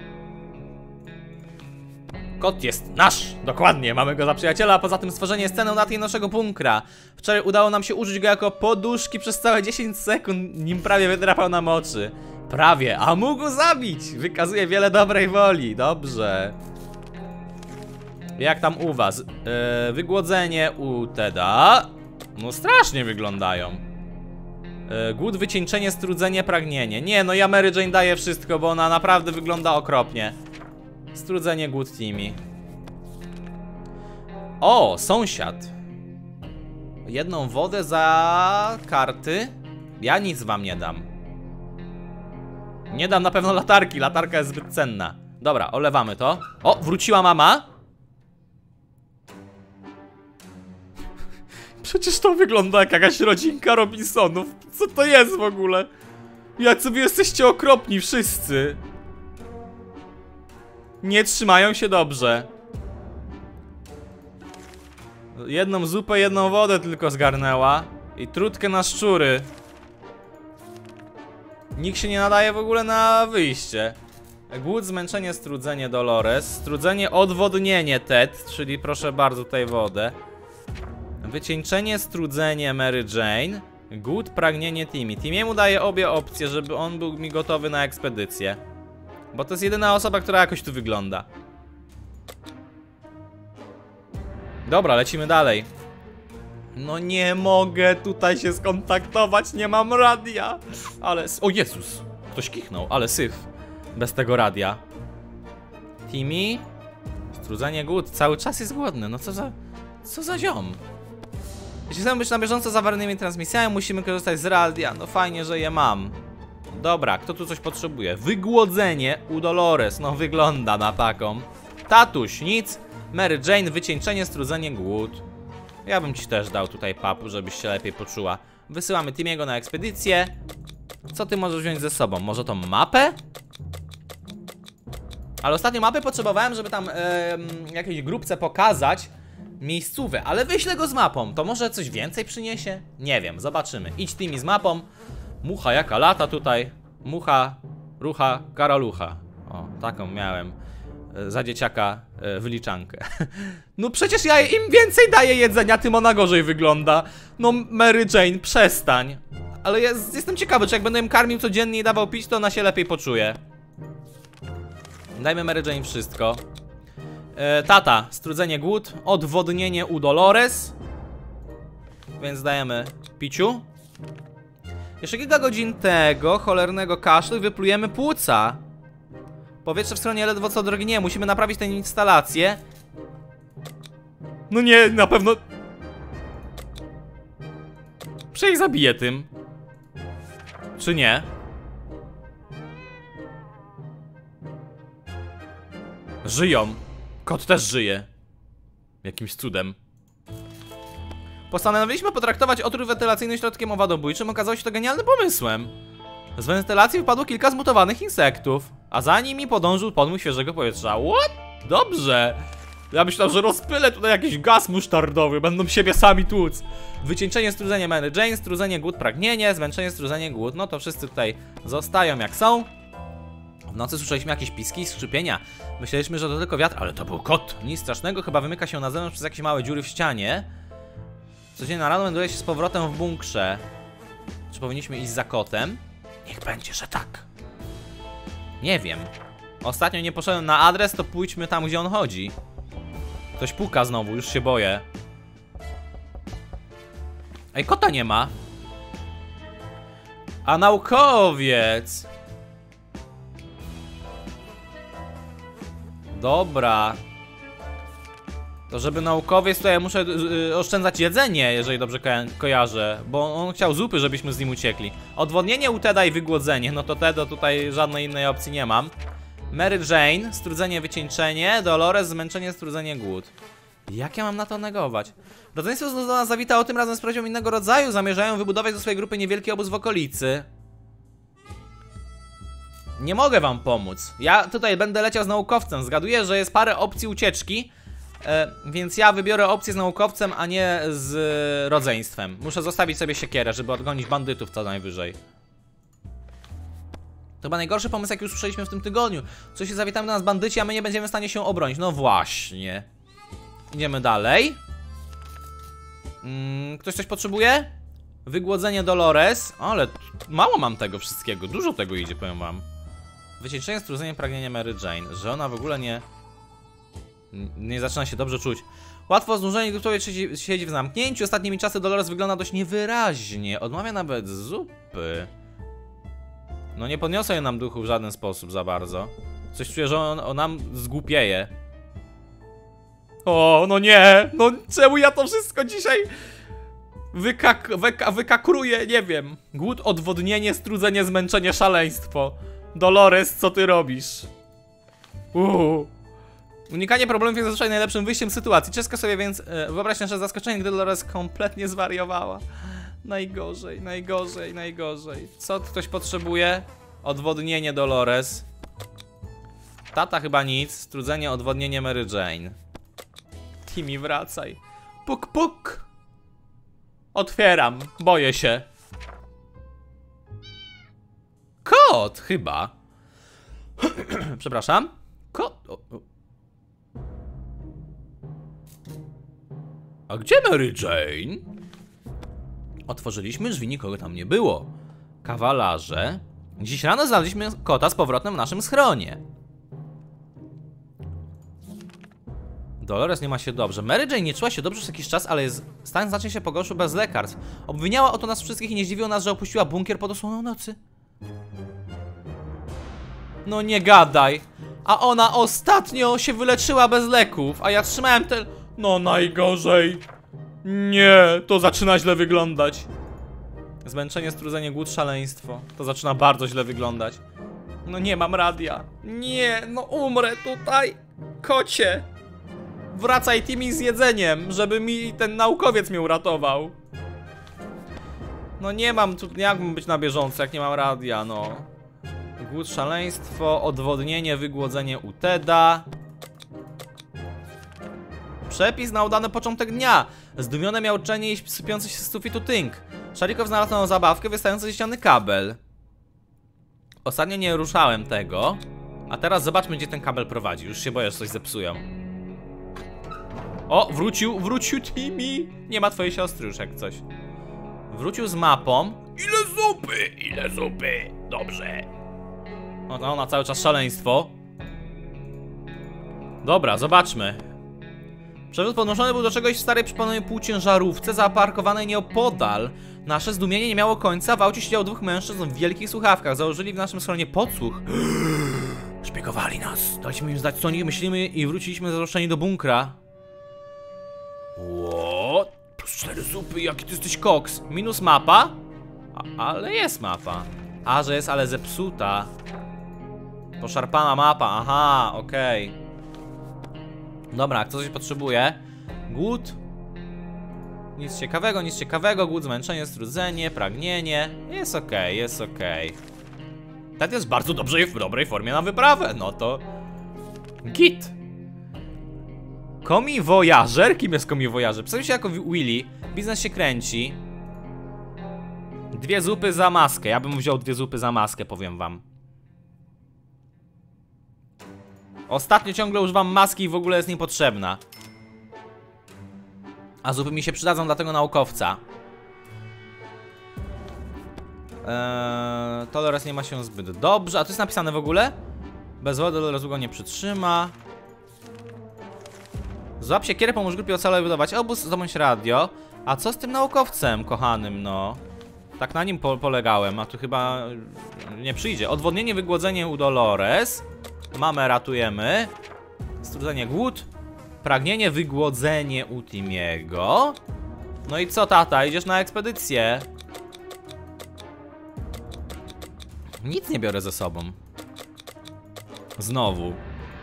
Kot jest nasz! Dokładnie, mamy go za przyjaciela, a poza tym stworzenie sceny na tej naszego bunkra. Wczoraj udało nam się użyć go jako poduszki przez całe dziesięć sekund, nim prawie wydrapał nam oczy. Prawie, a mógł zabić! Wykazuje wiele dobrej woli, dobrze. Jak tam u was? Yy, wygłodzenie u Teda. No strasznie wyglądają. Yy, głód, wycieńczenie, strudzenie, pragnienie. Nie, no ja Mary Jane daję wszystko, bo ona naprawdę wygląda okropnie. Strudzenie, głód, Timmy. O, sąsiad. Jedną wodę za karty. Ja nic wam nie dam. Nie dam na pewno latarki, latarka jest zbyt cenna. Dobra, olewamy to. O, wróciła mama. Przecież to wygląda jak jakaś rodzinka Robinsonów. Co to jest w ogóle? Jak sobie jesteście okropni wszyscy. Nie trzymają się dobrze. Jedną zupę, jedną wodę tylko zgarnęła. I trutkę na szczury. Nikt się nie nadaje w ogóle na wyjście. Głód, zmęczenie, strudzenie, Dolores. Strudzenie, odwodnienie, Ted. Czyli proszę bardzo, tutaj wodę. Wycieńczenie, strudzenie, Mary Jane. Głód, pragnienie, Timmy. Timmy'emu daje obie opcje, żeby on był mi gotowy na ekspedycję. Bo to jest jedyna osoba, która jakoś tu wygląda. Dobra, lecimy dalej. No nie mogę tutaj się skontaktować, nie mam radia. Ale... O Jezus, ktoś kichnął, ale syf. Bez tego radia. Timmy? Strudzenie, głód, cały czas jest głodny, no co za... Co za ziom. Jeśli chcemy być na bieżąco z awaryjnymi transmisjami, musimy korzystać z radia. No fajnie, że je mam. Dobra, kto tu coś potrzebuje? Wygłodzenie u Dolores, no wygląda na taką. Tatuś, nic. Mary Jane, wycieńczenie, strudzenie, głód. Ja bym ci też dał tutaj papu, żebyś się lepiej poczuła. Wysyłamy Timmy'ego na ekspedycję. Co ty możesz wziąć ze sobą? Może tą mapę? Ale ostatnio mapę potrzebowałem, żeby tam yy, jakiejś grupce pokazać miejscówę, ale wyślę go z mapą. To może coś więcej przyniesie? Nie wiem, zobaczymy. Idź Timmy z mapą. Mucha jaka lata tutaj. Mucha, rucha, karolucha. O, taką miałem za dzieciaka e, wyliczankę. No przecież ja im więcej daję jedzenia, tym ona gorzej wygląda. No Mary Jane, przestań. Ale jest, jestem ciekawy, czy jak będę im karmił codziennie i dawał pić, to ona się lepiej poczuje. Dajmy Mary Jane wszystko. e, Tata, strudzenie, głód. Odwodnienie u Dolores. Więc dajemy piciu. Jeszcze kilka godzin tego cholernego kaszlu i wyplujemy płuca. Powietrze w stronie ledwo co drgnie. Musimy naprawić tę instalację. No nie, na pewno. Przecież zabiję tym. Czy nie? Żyją. Kot też żyje. Jakimś cudem. Postanowiliśmy potraktować otwór wentylacyjny środkiem owadobójczym. Okazało się to genialnym pomysłem. Z wentylacji wypadło kilka zmutowanych insektów, a za nimi podążył podmuch świeżego powietrza. What? Dobrze. Ja myślałem, że rozpylę tutaj jakiś gaz musztardowy. Będą siebie sami tłuc. Wycieńczenie, strudzenie Mary Jane, strudzenie, głód, pragnienie, zmęczenie, strudzenie, głód. No to wszyscy tutaj zostają jak są. W nocy słyszeliśmy jakieś piski i skrzypienia. Myśleliśmy, że to tylko wiatr, ale to był kot. Nic strasznego, chyba wymyka się na zewnątrz przez jakieś małe dziury w ścianie. Codziennie na rano melduje się z powrotem w bunkrze. Czy powinniśmy iść za kotem? Niech będzie, że tak. Nie wiem. Ostatnio nie poszedłem na adres, to pójdźmy tam, gdzie on chodzi. Ktoś puka znowu, już się boję. Ej, kota nie ma. A naukowiec. Dobra. To żeby naukowiec, to ja muszę yy, oszczędzać jedzenie, jeżeli dobrze ko kojarzę. Bo on chciał zupy, żebyśmy z nim uciekli. Odwodnienie u Teda i wygłodzenie. No to Teda tutaj żadnej innej opcji nie mam. Mary Jane, strudzenie, wycieńczenie. Dolores, zmęczenie, strudzenie, głód. Jak ja mam na to negować? Rodzeństwo do nas zawitało tym razem z prośbą innego rodzaju. Zamierzają wybudować do swojej grupy niewielki obóz w okolicy. Nie mogę wam pomóc. Ja tutaj będę leciał z naukowcem. Zgaduję, że jest parę opcji ucieczki, e, więc ja wybiorę opcję z naukowcem, a nie z rodzeństwem. Muszę zostawić sobie siekierę, żeby odgonić bandytów co najwyżej. To chyba najgorszy pomysł, jak już słyszeliśmy w tym tygodniu. Co się zawitają do nas bandyci, a my nie będziemy w stanie się obronić. No właśnie. Idziemy dalej. Mm, ktoś coś potrzebuje? Wygłodzenie Dolores. Ale mało mam tego wszystkiego. Dużo tego idzie, powiem wam. Wycieńczenie, strudzenie, pragnienie Mary Jane. Że ona w ogóle nie... Nie zaczyna się dobrze czuć. Łatwo znużenie, gdy człowiek siedzi, siedzi w zamknięciu. Ostatnimi czasy Dolores wygląda dość niewyraźnie. Odmawia nawet zupy. No nie podniosę nam duchu w żaden sposób za bardzo. Coś czuję, że on, on nam zgłupieje. O, no nie! No czemu ja to wszystko dzisiaj wykak wyka wykakruję? Nie wiem. Głód, odwodnienie, strudzenie, zmęczenie, szaleństwo. Dolores, co ty robisz? Uuu. Unikanie problemów jest zazwyczaj najlepszym wyjściem z sytuacji. Czeska sobie więc e, wyobraź nasze zaskoczenie, gdy Dolores kompletnie zwariowała. Najgorzej, najgorzej, najgorzej. Co ktoś potrzebuje? Odwodnienie Dolores. Tata chyba nic. Strudzenie, odwodnienie Mary Jane. Timmy, wracaj. Puk, puk. Otwieram. Boję się. Kot, chyba. Przepraszam. Kot. O, o. A gdzie Mary Jane? Otworzyliśmy drzwi, nikogo tam nie było. Kawalarze. Dziś rano znaleźliśmy kota z powrotem w naszym schronie. Dolores nie ma się dobrze. Mary Jane nie czuła się dobrze przez jakiś czas, ale jest, stan znacznie się pogorszył bez lekarstw. Obwiniała o to nas wszystkich i nie zdziwiło nas, że opuściła bunkier pod osłoną nocy. No nie gadaj. A ona ostatnio się wyleczyła bez leków, a ja trzymałem ten... No najgorzej. Nie, to zaczyna źle wyglądać. Zmęczenie, strudzenie, głód, szaleństwo. To zaczyna bardzo źle wyglądać. No nie mam radia. Nie, no umrę tutaj. Kocie. Wracaj Timmy z jedzeniem, żeby mi ten naukowiec mnie uratował. No nie mam tu, jak mam być na bieżąco, jak nie mam radia, no. Głód, szaleństwo, odwodnienie, wygłodzenie u Teda. Przepis na udany początek dnia. Zdumione miauczenie i sypiący się z sufitu tynk. Szarikow znalazł nową zabawkę, wystający ze ściany kabel. Ostatnio nie ruszałem tego. A teraz zobaczmy, gdzie ten kabel prowadzi. Już się boję, że coś zepsują. O, wrócił, wrócił Timmy. Nie ma twojej siostry już jak coś. Wrócił z mapą. Ile zupy, ile zupy. Dobrze. No, ona cały czas szaleństwo. Dobra, zobaczmy. Przewóz podnoszony był do czegoś w starej przypomnianej półciężarówce zaparkowanej nieopodal. Nasze zdumienie nie miało końca. W aucie siedziało dwóch mężczyzn w wielkich słuchawkach. Założyli w naszym schronie podsłuch. Szpiegowali nas. Daliśmy im znać, co o nich myślimy i wróciliśmy zaroszczeni do bunkra. Ło? Plus cztery zupy, jaki ty jesteś koks. Minus mapa? A, ale jest mapa. A, że jest, ale zepsuta. Poszarpana mapa, aha, okej. Okay. Dobra, kto coś potrzebuje? Głód. Nic ciekawego, nic ciekawego. Głód, zmęczenie, strudzenie, pragnienie. Jest okej, okay, jest okej. Okay. Ten jest bardzo dobrze w dobrej formie na wyprawę. No to... Git. Komiwojażer? Kim jest komiwojażer? Przedstawił się jako Willy. Biznes się kręci. Dwie zupy za maskę. Ja bym wziął dwie zupy za maskę, powiem wam. Ostatnio ciągle używam maski i w ogóle jest niepotrzebna. A zupy mi się przydadzą dla tego naukowca. Eee, Dolores nie ma się zbyt dobrze. A to jest napisane w ogóle? Bez wody Dolores długo nie przytrzyma. Złap siekierę, pomóż grupie ocalej budować obóz, zdobądź radio. A co z tym naukowcem, kochanym, no? Tak na nim po polegałem, a tu chyba nie przyjdzie. Odwodnienie, wygłodzenie u Dolores. Mamę ratujemy. Strudzenie, głód. Pragnienie, wygłodzenie u Timiego. No i co, tata? Idziesz na ekspedycję? Nic nie biorę ze sobą. Znowu.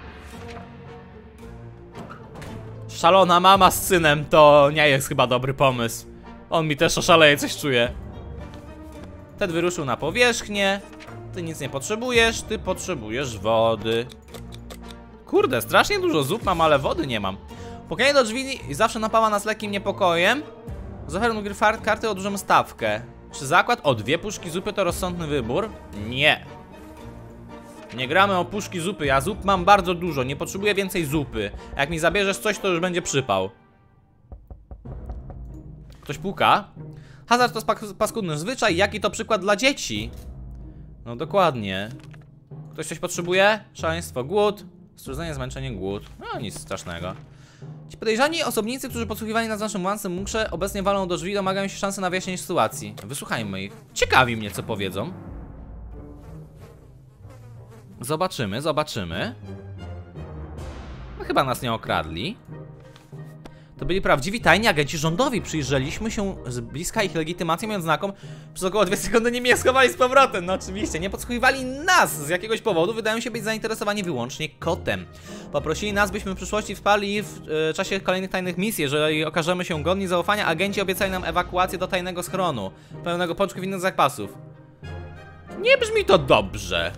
Szalona mama z synem to nie jest chyba dobry pomysł. On mi też oszaleje, coś czuje. Ted wyruszył na powierzchnię. Ty nic nie potrzebujesz, ty potrzebujesz wody. Kurde, strasznie dużo zup mam, ale wody nie mam. Pukanie do drzwi zawsze napawa nas lekkim niepokojem. Z ofertą gry karty odłożymy stawkę. Czy zakład? O, dwie puszki zupy to rozsądny wybór? Nie. Nie gramy o puszki zupy, ja zup mam bardzo dużo, nie potrzebuję więcej zupy. Jak mi zabierzesz coś, to już będzie przypał. Ktoś puka? Hazard to spak paskudny zwyczaj, jaki to przykład dla dzieci? No dokładnie. Ktoś coś potrzebuje? Szaleństwo, głód. Strudzenie, zmęczenie, głód. No nic strasznego. Ci podejrzani osobnicy, którzy podsłuchiwali nas w naszym łance munkrze, obecnie walą do drzwi i domagają się szansy na wyjaśnienie sytuacji. Wysłuchajmy ich. Ciekawi mnie, co powiedzą. Zobaczymy, zobaczymy. No, chyba nas nie okradli. To byli prawdziwi tajni agenci rządowi. Przyjrzeliśmy się z bliska ich legitymacją i odznakom. Przez około dwie sekundy nie mnie schowali z powrotem. No oczywiście, nie podsłuchiwali nas z jakiegoś powodu. Wydają się być zainteresowani wyłącznie kotem. Poprosili nas, byśmy w przyszłości wsparli w y, czasie kolejnych tajnych misji. Jeżeli okażemy się godni zaufania, agenci obiecali nam ewakuację do tajnego schronu, pełnego pączków i innych zapasów. Nie brzmi to dobrze.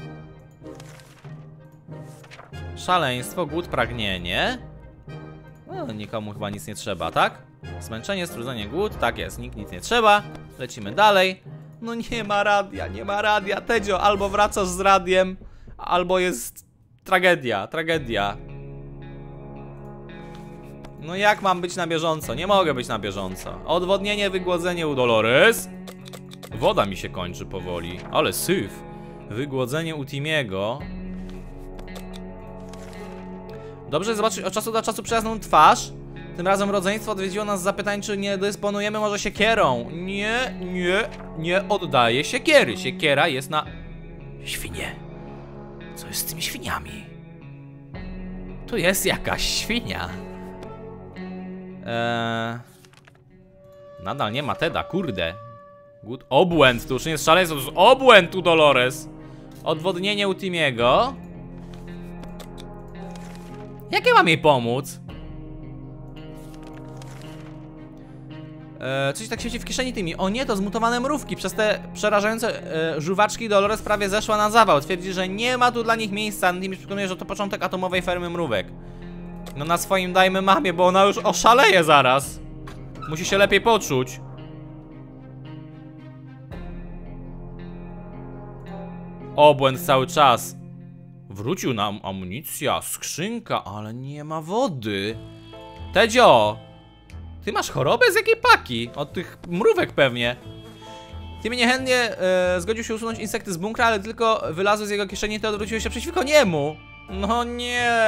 Szaleństwo, głód, pragnienie. No, nikomu chyba nic nie trzeba, tak? Zmęczenie, strudzenie, głód, tak jest, nikt nic nie trzeba. Lecimy dalej. No nie ma radia, nie ma radia. Tedzio, albo wracasz z radiem, albo jest tragedia, tragedia. No jak mam być na bieżąco? Nie mogę być na bieżąco. Odwodnienie, wygłodzenie u Dolores. Woda mi się kończy powoli, ale syf. Wygłodzenie u Timiego. Dobrze zobaczyć od czasu do czasu przyjazną twarz. Tym razem rodzeństwo odwiedziło nas z zapytań, czy nie dysponujemy może siekierą. Nie, nie, nie oddaję siekiery. Siekiera jest na... Świnie. Co jest z tymi świniami? Tu jest jakaś świnia. Eee... Nadal nie ma Teda, kurde. Good. Obłęd, to już nie jest szaleństwo, to jest obłęd u Dolores. Odwodnienie u Timiego. Jak ja mam jej pomóc? Eee, coś tak świeci w kieszeni tymi. O nie, to zmutowane mrówki. Przez te przerażające e, żuwaczki Dolores prawie zeszła na zawał. Twierdzi, że nie ma tu dla nich miejsca. Tymi przekonuje, że to początek atomowej fermy mrówek. No na swoim dajmy mamie, bo ona już oszaleje zaraz. Musi się lepiej poczuć. Obłęd cały czas. Wrócił nam amunicja, skrzynka, ale nie ma wody. Tedzio! Ty masz chorobę z jakiej paki? Od tych mrówek pewnie. Ty mnie niechętnie e, zgodził się usunąć insekty z bunkra, ale tylko wylazły z jego kieszeni i te odwróciły się przeciwko niemu. No nie.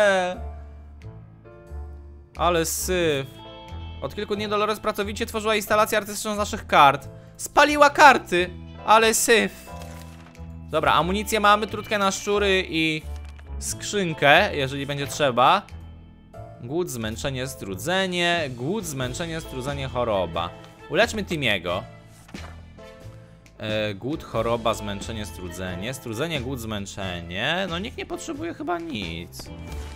Ale syf. Od kilku dni Dolores pracowicie tworzyła instalację artystyczną z naszych kart. Spaliła karty, ale syf. Dobra, amunicję mamy, trutkę na szczury i skrzynkę, jeżeli będzie trzeba. Głód, zmęczenie, strudzenie. Głód, zmęczenie, strudzenie, choroba. Uleczmy Timiego. e, Głód, choroba, zmęczenie, strudzenie. Strudzenie, głód, zmęczenie. No nikt nie potrzebuje chyba nic.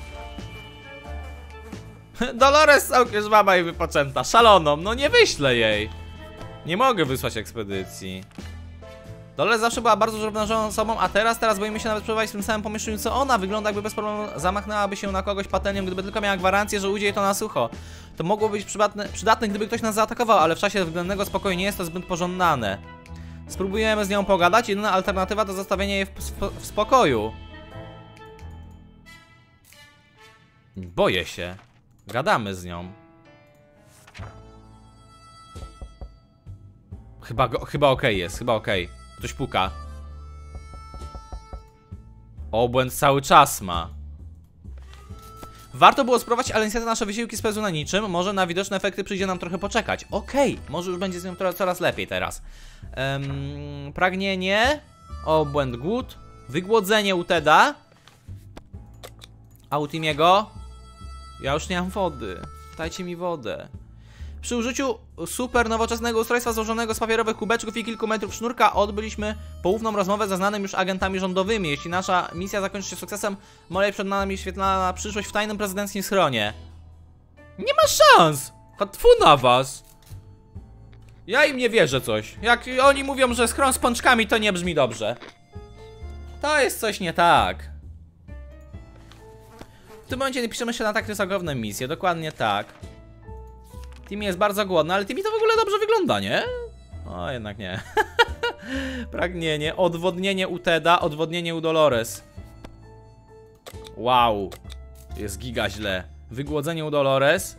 Dolores całkiem żwaba i wypoczęta. Szaloną, no nie wyślę jej. Nie mogę wysłać ekspedycji. Dolores zawsze była bardzo zrównoważoną osobą, a teraz, teraz boimy się nawet przebywać w tym samym pomieszczeniu co ona. Wygląda, jakby bez problemu zamachnęłaby się na kogoś patelnią, gdyby tylko miała gwarancję, że ujdzie jej to na sucho. To mogło być przydatne, przydatne, gdyby ktoś nas zaatakował, ale w czasie względnego spokoju nie jest to zbyt pożądane. Spróbujemy z nią pogadać, jedyna alternatywa to zostawienie jej w, w, w spokoju. Boję się. Gadamy z nią. Chyba, chyba okej jest, chyba okej. Ktoś puka. Obłęd cały czas ma. Warto było spróbować, ale niestety nasze wysiłki spełzły na niczym. Może na widoczne efekty przyjdzie nam trochę poczekać. Okej, może już będzie z nią coraz lepiej teraz. um, Pragnienie. Obłęd, głód. Wygłodzenie u Teda. A u Timiego? Ja już nie mam wody. Dajcie mi wodę. Przy użyciu super nowoczesnego ustrojstwa złożonego z papierowych kubeczków i kilku metrów sznurka odbyliśmy poufną rozmowę ze znanymi już agentami rządowymi. Jeśli nasza misja zakończy się sukcesem, może przed nami świetlana przyszłość w tajnym prezydenckim schronie. Nie ma szans! Tfu na was! Ja im nie wierzę coś. Jak oni mówią, że schron z pączkami, to nie brzmi dobrze. To jest coś nie tak. W tym momencie napiszemy się na tak rysogowne misje, dokładnie tak. Timmy jest bardzo głodny, ale Timmy to w ogóle dobrze wygląda, nie? O, jednak nie. Pragnienie, odwodnienie u Teda, odwodnienie u Dolores. Wow. Jest giga źle. Wygłodzenie u Dolores.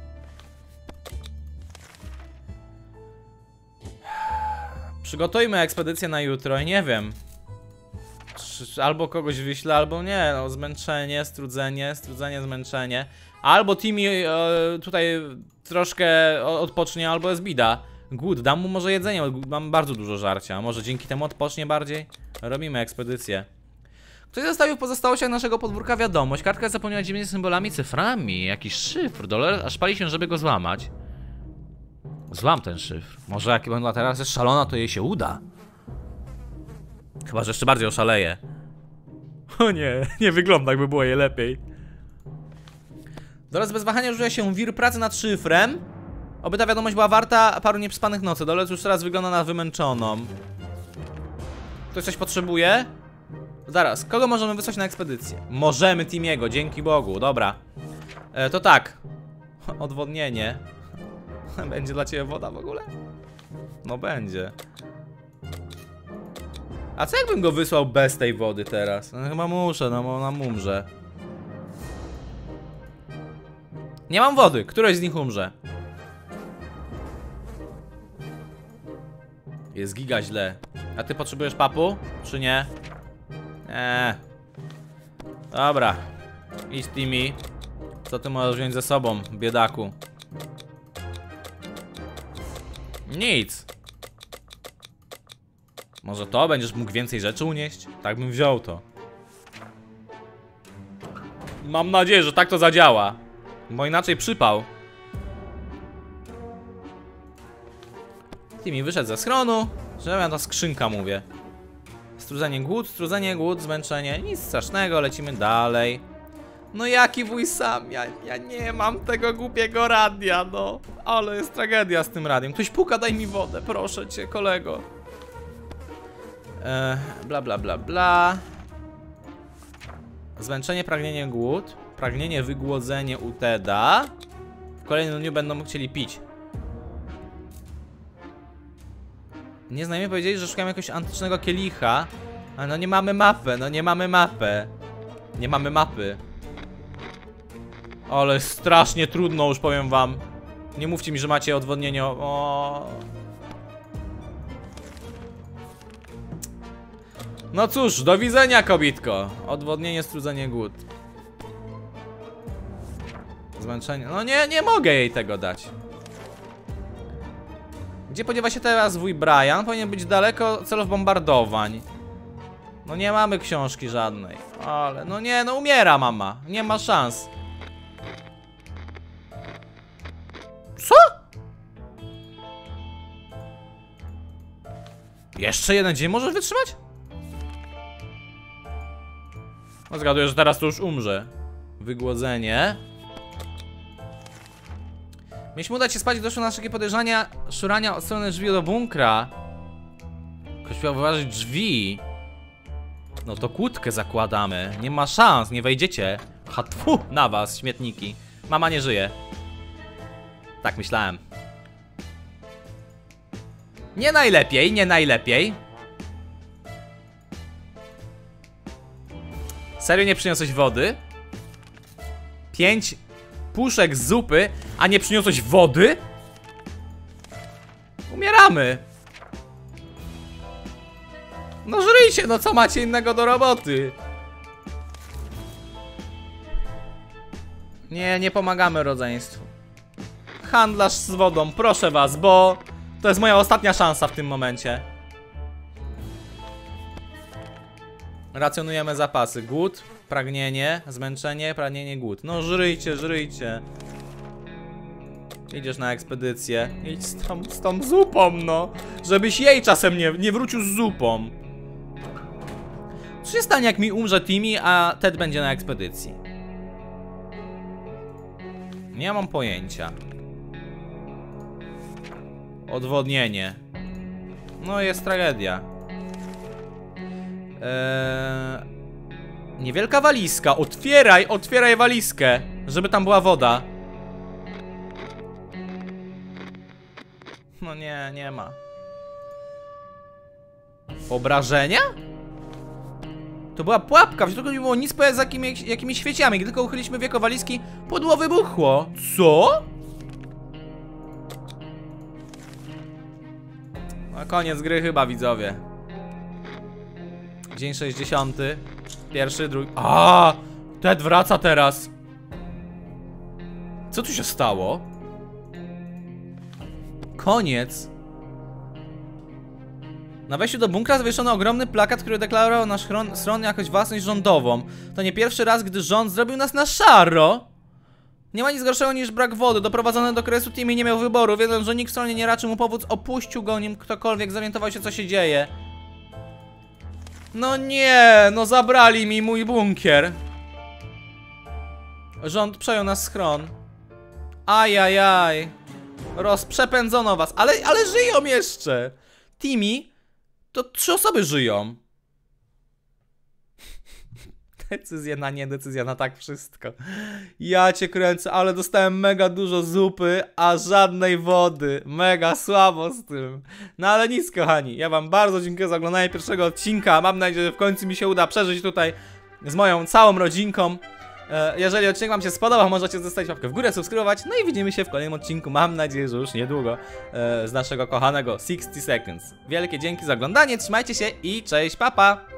Przygotujmy ekspedycję na jutro i nie wiem. Albo kogoś wyślę, albo nie. No, zmęczenie, strudzenie, strudzenie, zmęczenie. Albo Timmy e, tutaj troszkę odpocznie, albo jest bida. Głód, dam mu może jedzenie, mam bardzo dużo żarcia. Może dzięki temu odpocznie bardziej? Robimy ekspedycję. Ktoś zostawił w pozostałościach naszego podwórka wiadomość. Kartka zapełniona dziwnymi symbolami, cyframi. Jakiś szyfr. Dolores aż pali się, żeby go złamać. Złam ten szyfr. Może jak będę teraz jest szalona, to jej się uda. Chyba, że jeszcze bardziej oszaleje. O nie, nie wygląda, jakby było jej lepiej. Dolores bez wahania rzuca się wir pracy nad szyfrem. Oby ta wiadomość była warta paru nieprzespanych nocy. Dolores już teraz wygląda na wymęczoną. Ktoś coś potrzebuje? Zaraz, kogo możemy wysłać na ekspedycję? Możemy Timiego, dzięki Bogu, dobra. e, To tak. Odwodnienie. Będzie dla ciebie woda w ogóle? No będzie. A co jakbym go wysłał bez tej wody teraz? No chyba muszę, no bo nam umrze. Nie mam wody, któreś z nich umrze. Jest giga źle. A ty potrzebujesz papu? Czy nie? Eee. Dobra. Idź Timmy. Co ty możesz wziąć ze sobą, biedaku? Nic. Może to? Będziesz mógł więcej rzeczy unieść? Tak bym wziął to. Mam nadzieję, że tak to zadziała. Bo inaczej przypał. Timmy wyszedł ze schronu. Że ja ta skrzynka mówię. Strudzenie głód, strudzenie głód, zmęczenie. Nic strasznego, lecimy dalej. No jaki wuj sam, ja, ja nie mam tego głupiego radia, no. Ale jest tragedia z tym radiem. Ktoś puka, daj mi wodę, proszę cię, kolego. Eee, bla bla bla bla. Zmęczenie, pragnienie, głód. Pragnienie, wygłodzenie u Teda. W kolejnym dniu będą chcieli pić. Nieznajomi powiedzieli, że szukamy jakiegoś antycznego kielicha. Ale no nie mamy mapy, no nie mamy mapy. Nie mamy mapy. Ale strasznie trudno, już powiem wam. Nie mówcie mi, że macie odwodnienie. O. No cóż, do widzenia, kobitko. Odwodnienie, strudzenie, głód. Zmęczenie. No nie, nie mogę jej tego dać. Gdzie podziewa się teraz wuj Brian? Powinien być daleko celów bombardowań. No nie mamy książki żadnej. Ale no nie, no umiera mama. Nie ma szans. Co? Jeszcze jeden dzień możesz wytrzymać? No zgaduję, że teraz to już umrze. Wygłodzenie. Mieliśmy udać się spać, doszło na szybkie podejrzenia szurania od strony drzwi do bunkra. Ktoś miał wyważyć drzwi. No to kłódkę zakładamy. Nie ma szans, nie wejdziecie. Ha, tfu, na was, śmietniki. Mama nie żyje. Tak myślałem. Nie najlepiej, nie najlepiej. Serio nie przyniosłeś wody? Pięć puszek zupy, a nie przyniosłeś wody? Umieramy. No żryjcie, no co macie innego do roboty? Nie, nie pomagamy rodzeństwu. Handlarz z wodą, proszę was, bo to jest moja ostatnia szansa w tym momencie. Racjonujemy zapasy. Głód, pragnienie, zmęczenie, pragnienie, głód. No żryjcie, żryjcie. Idziesz na ekspedycję. Idź z tą, z tą zupą, no. Żebyś jej czasem nie, nie wrócił z zupą. Co się stanie, jak mi umrze Timmy, a Ted będzie na ekspedycji? Nie mam pojęcia. Odwodnienie. No jest tragedia. Eee... Niewielka walizka. Otwieraj, otwieraj walizkę, żeby tam była woda. No nie, nie ma. Obrażenia? To była pułapka, w środku nie było nic poza jakimi, jakimiś świeciami. Gdy tylko uchyliśmy wieko walizki, pudło wybuchło. Co? No koniec gry chyba, widzowie. Dzień sześćdziesiąty. Pierwszy, drugi... A, Ted wraca teraz. Co tu się stało? Koniec. Na wejściu do bunkra zawieszono ogromny plakat, który deklarował nasz stron jakoś własność rządową. To nie pierwszy raz, gdy rząd zrobił nas na szaro. Nie ma nic gorszego niż brak wody. Doprowadzony do kresu Timmy nie miał wyboru, wiedząc, że nikt w stronie nie raczył mu pomóc, opuścił go, nim ktokolwiek zorientował się, co się dzieje. No nie, no zabrali mi mój bunkier. Rząd przejął nas schron. Ajajaj. Rozprzepędzono was, ale, ale żyją jeszcze. Timmy, to trzy osoby żyją. Decyzja na nie, decyzja na tak, wszystko. Ja cię kręcę, ale dostałem mega dużo zupy, a żadnej wody. Mega słabo z tym. No ale nic, kochani, ja wam bardzo dziękuję za oglądanie pierwszego odcinka. Mam nadzieję, że w końcu mi się uda przeżyć tutaj z moją całą rodzinką. Jeżeli odcinek wam się spodobał, możecie zostawić łapkę w górę, subskrybować. No i widzimy się w kolejnym odcinku, mam nadzieję, że już niedługo, z naszego kochanego sixty seconds. Wielkie dzięki za oglądanie, trzymajcie się i cześć, papa! Pa.